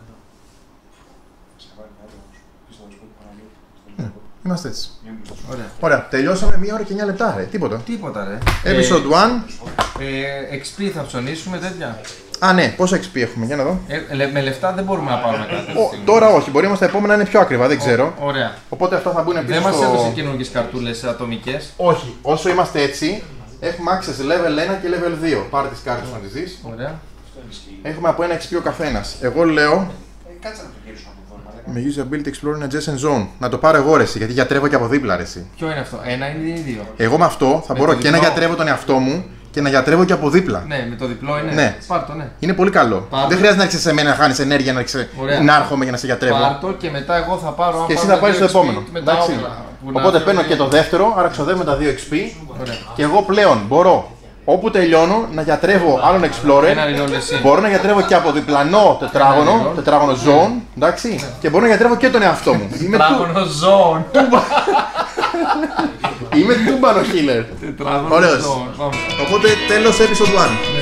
είμαστε έτσι. Ωραία. Ωραία, τελειώσαμε 1 ώρα και 9 λεπτά, ρε. Τίποτα. Τίποτα ρε. Episode 1. XP θα ψωνίσουμε τέτοια. Α, ναι, πόσο XP έχουμε, για να δω. Με λεφτά δεν μπορούμε να πάρουμε κάτι. Τώρα όχι, μπορεί όμως τα επόμενα να είναι πιο ακριβά, δεν ξέρω. Ωραία. Οπότε αυτά θα μπουν πίσω Δεν μας στο... έδωσε καινούργιες καρτούλες ατομικές. Όχι, όσο είμαστε έτσι, έχουμε access level 1 και level 2. Πάρε τις κάρτες να τις δεις. Ωραία. Έχουμε από 1 XP ο καθένας. Εγώ λέω Κάτσε να το γυρίσουμε από εδώ. με usability exploring adjacent zone. Να το πάρω εγώ ρε εσύ, γιατί γιατρεύω και από δίπλα ρε εσύ. Ποιο είναι αυτό, ένα ή δύο? Εγώ με αυτό θα Με μπορώ το και να διπλό. γιατρεύω τον εαυτό μου και να γιατρεύω και από δίπλα. Ναι, με το διπλό είναι. Ναι. Πάρ' το, ναι. Είναι πολύ καλό. Πάρ' το. Δεν χρειάζεται να έρχεσαι σε μένα να χάνεις ενέργεια, Ωραία. να έρχομαι για να σε γιατρεύω. Πάρ' το και μετά εγώ θα πάρω. αν Και εσύ πάρω θα πάρεις το δύο XP επόμενο. με τα Εντάξει. όπλα, που να Οπότε φέρω παίρνω και- και το δεύτερο, άρα ξοδεύουμε τα 2 XP. Ωραία. Και εγώ πλέον μπορώ, όπου τελειώνω, να γιατρεύω άλλον explorer. Ένα reroll εσύ. Μπορώ να γιατρεύω και από διπλανό reroll. τετράγωνο zone, εντάξει. Και μπορώ να γιατρεύω και τον εαυτό μου. Τετράγωνο ζώων. Είμαι τούμπανο healer. Τετράγωνο Ωραίος. ζώων. Πάμε. Οπότε τέλος episode 1.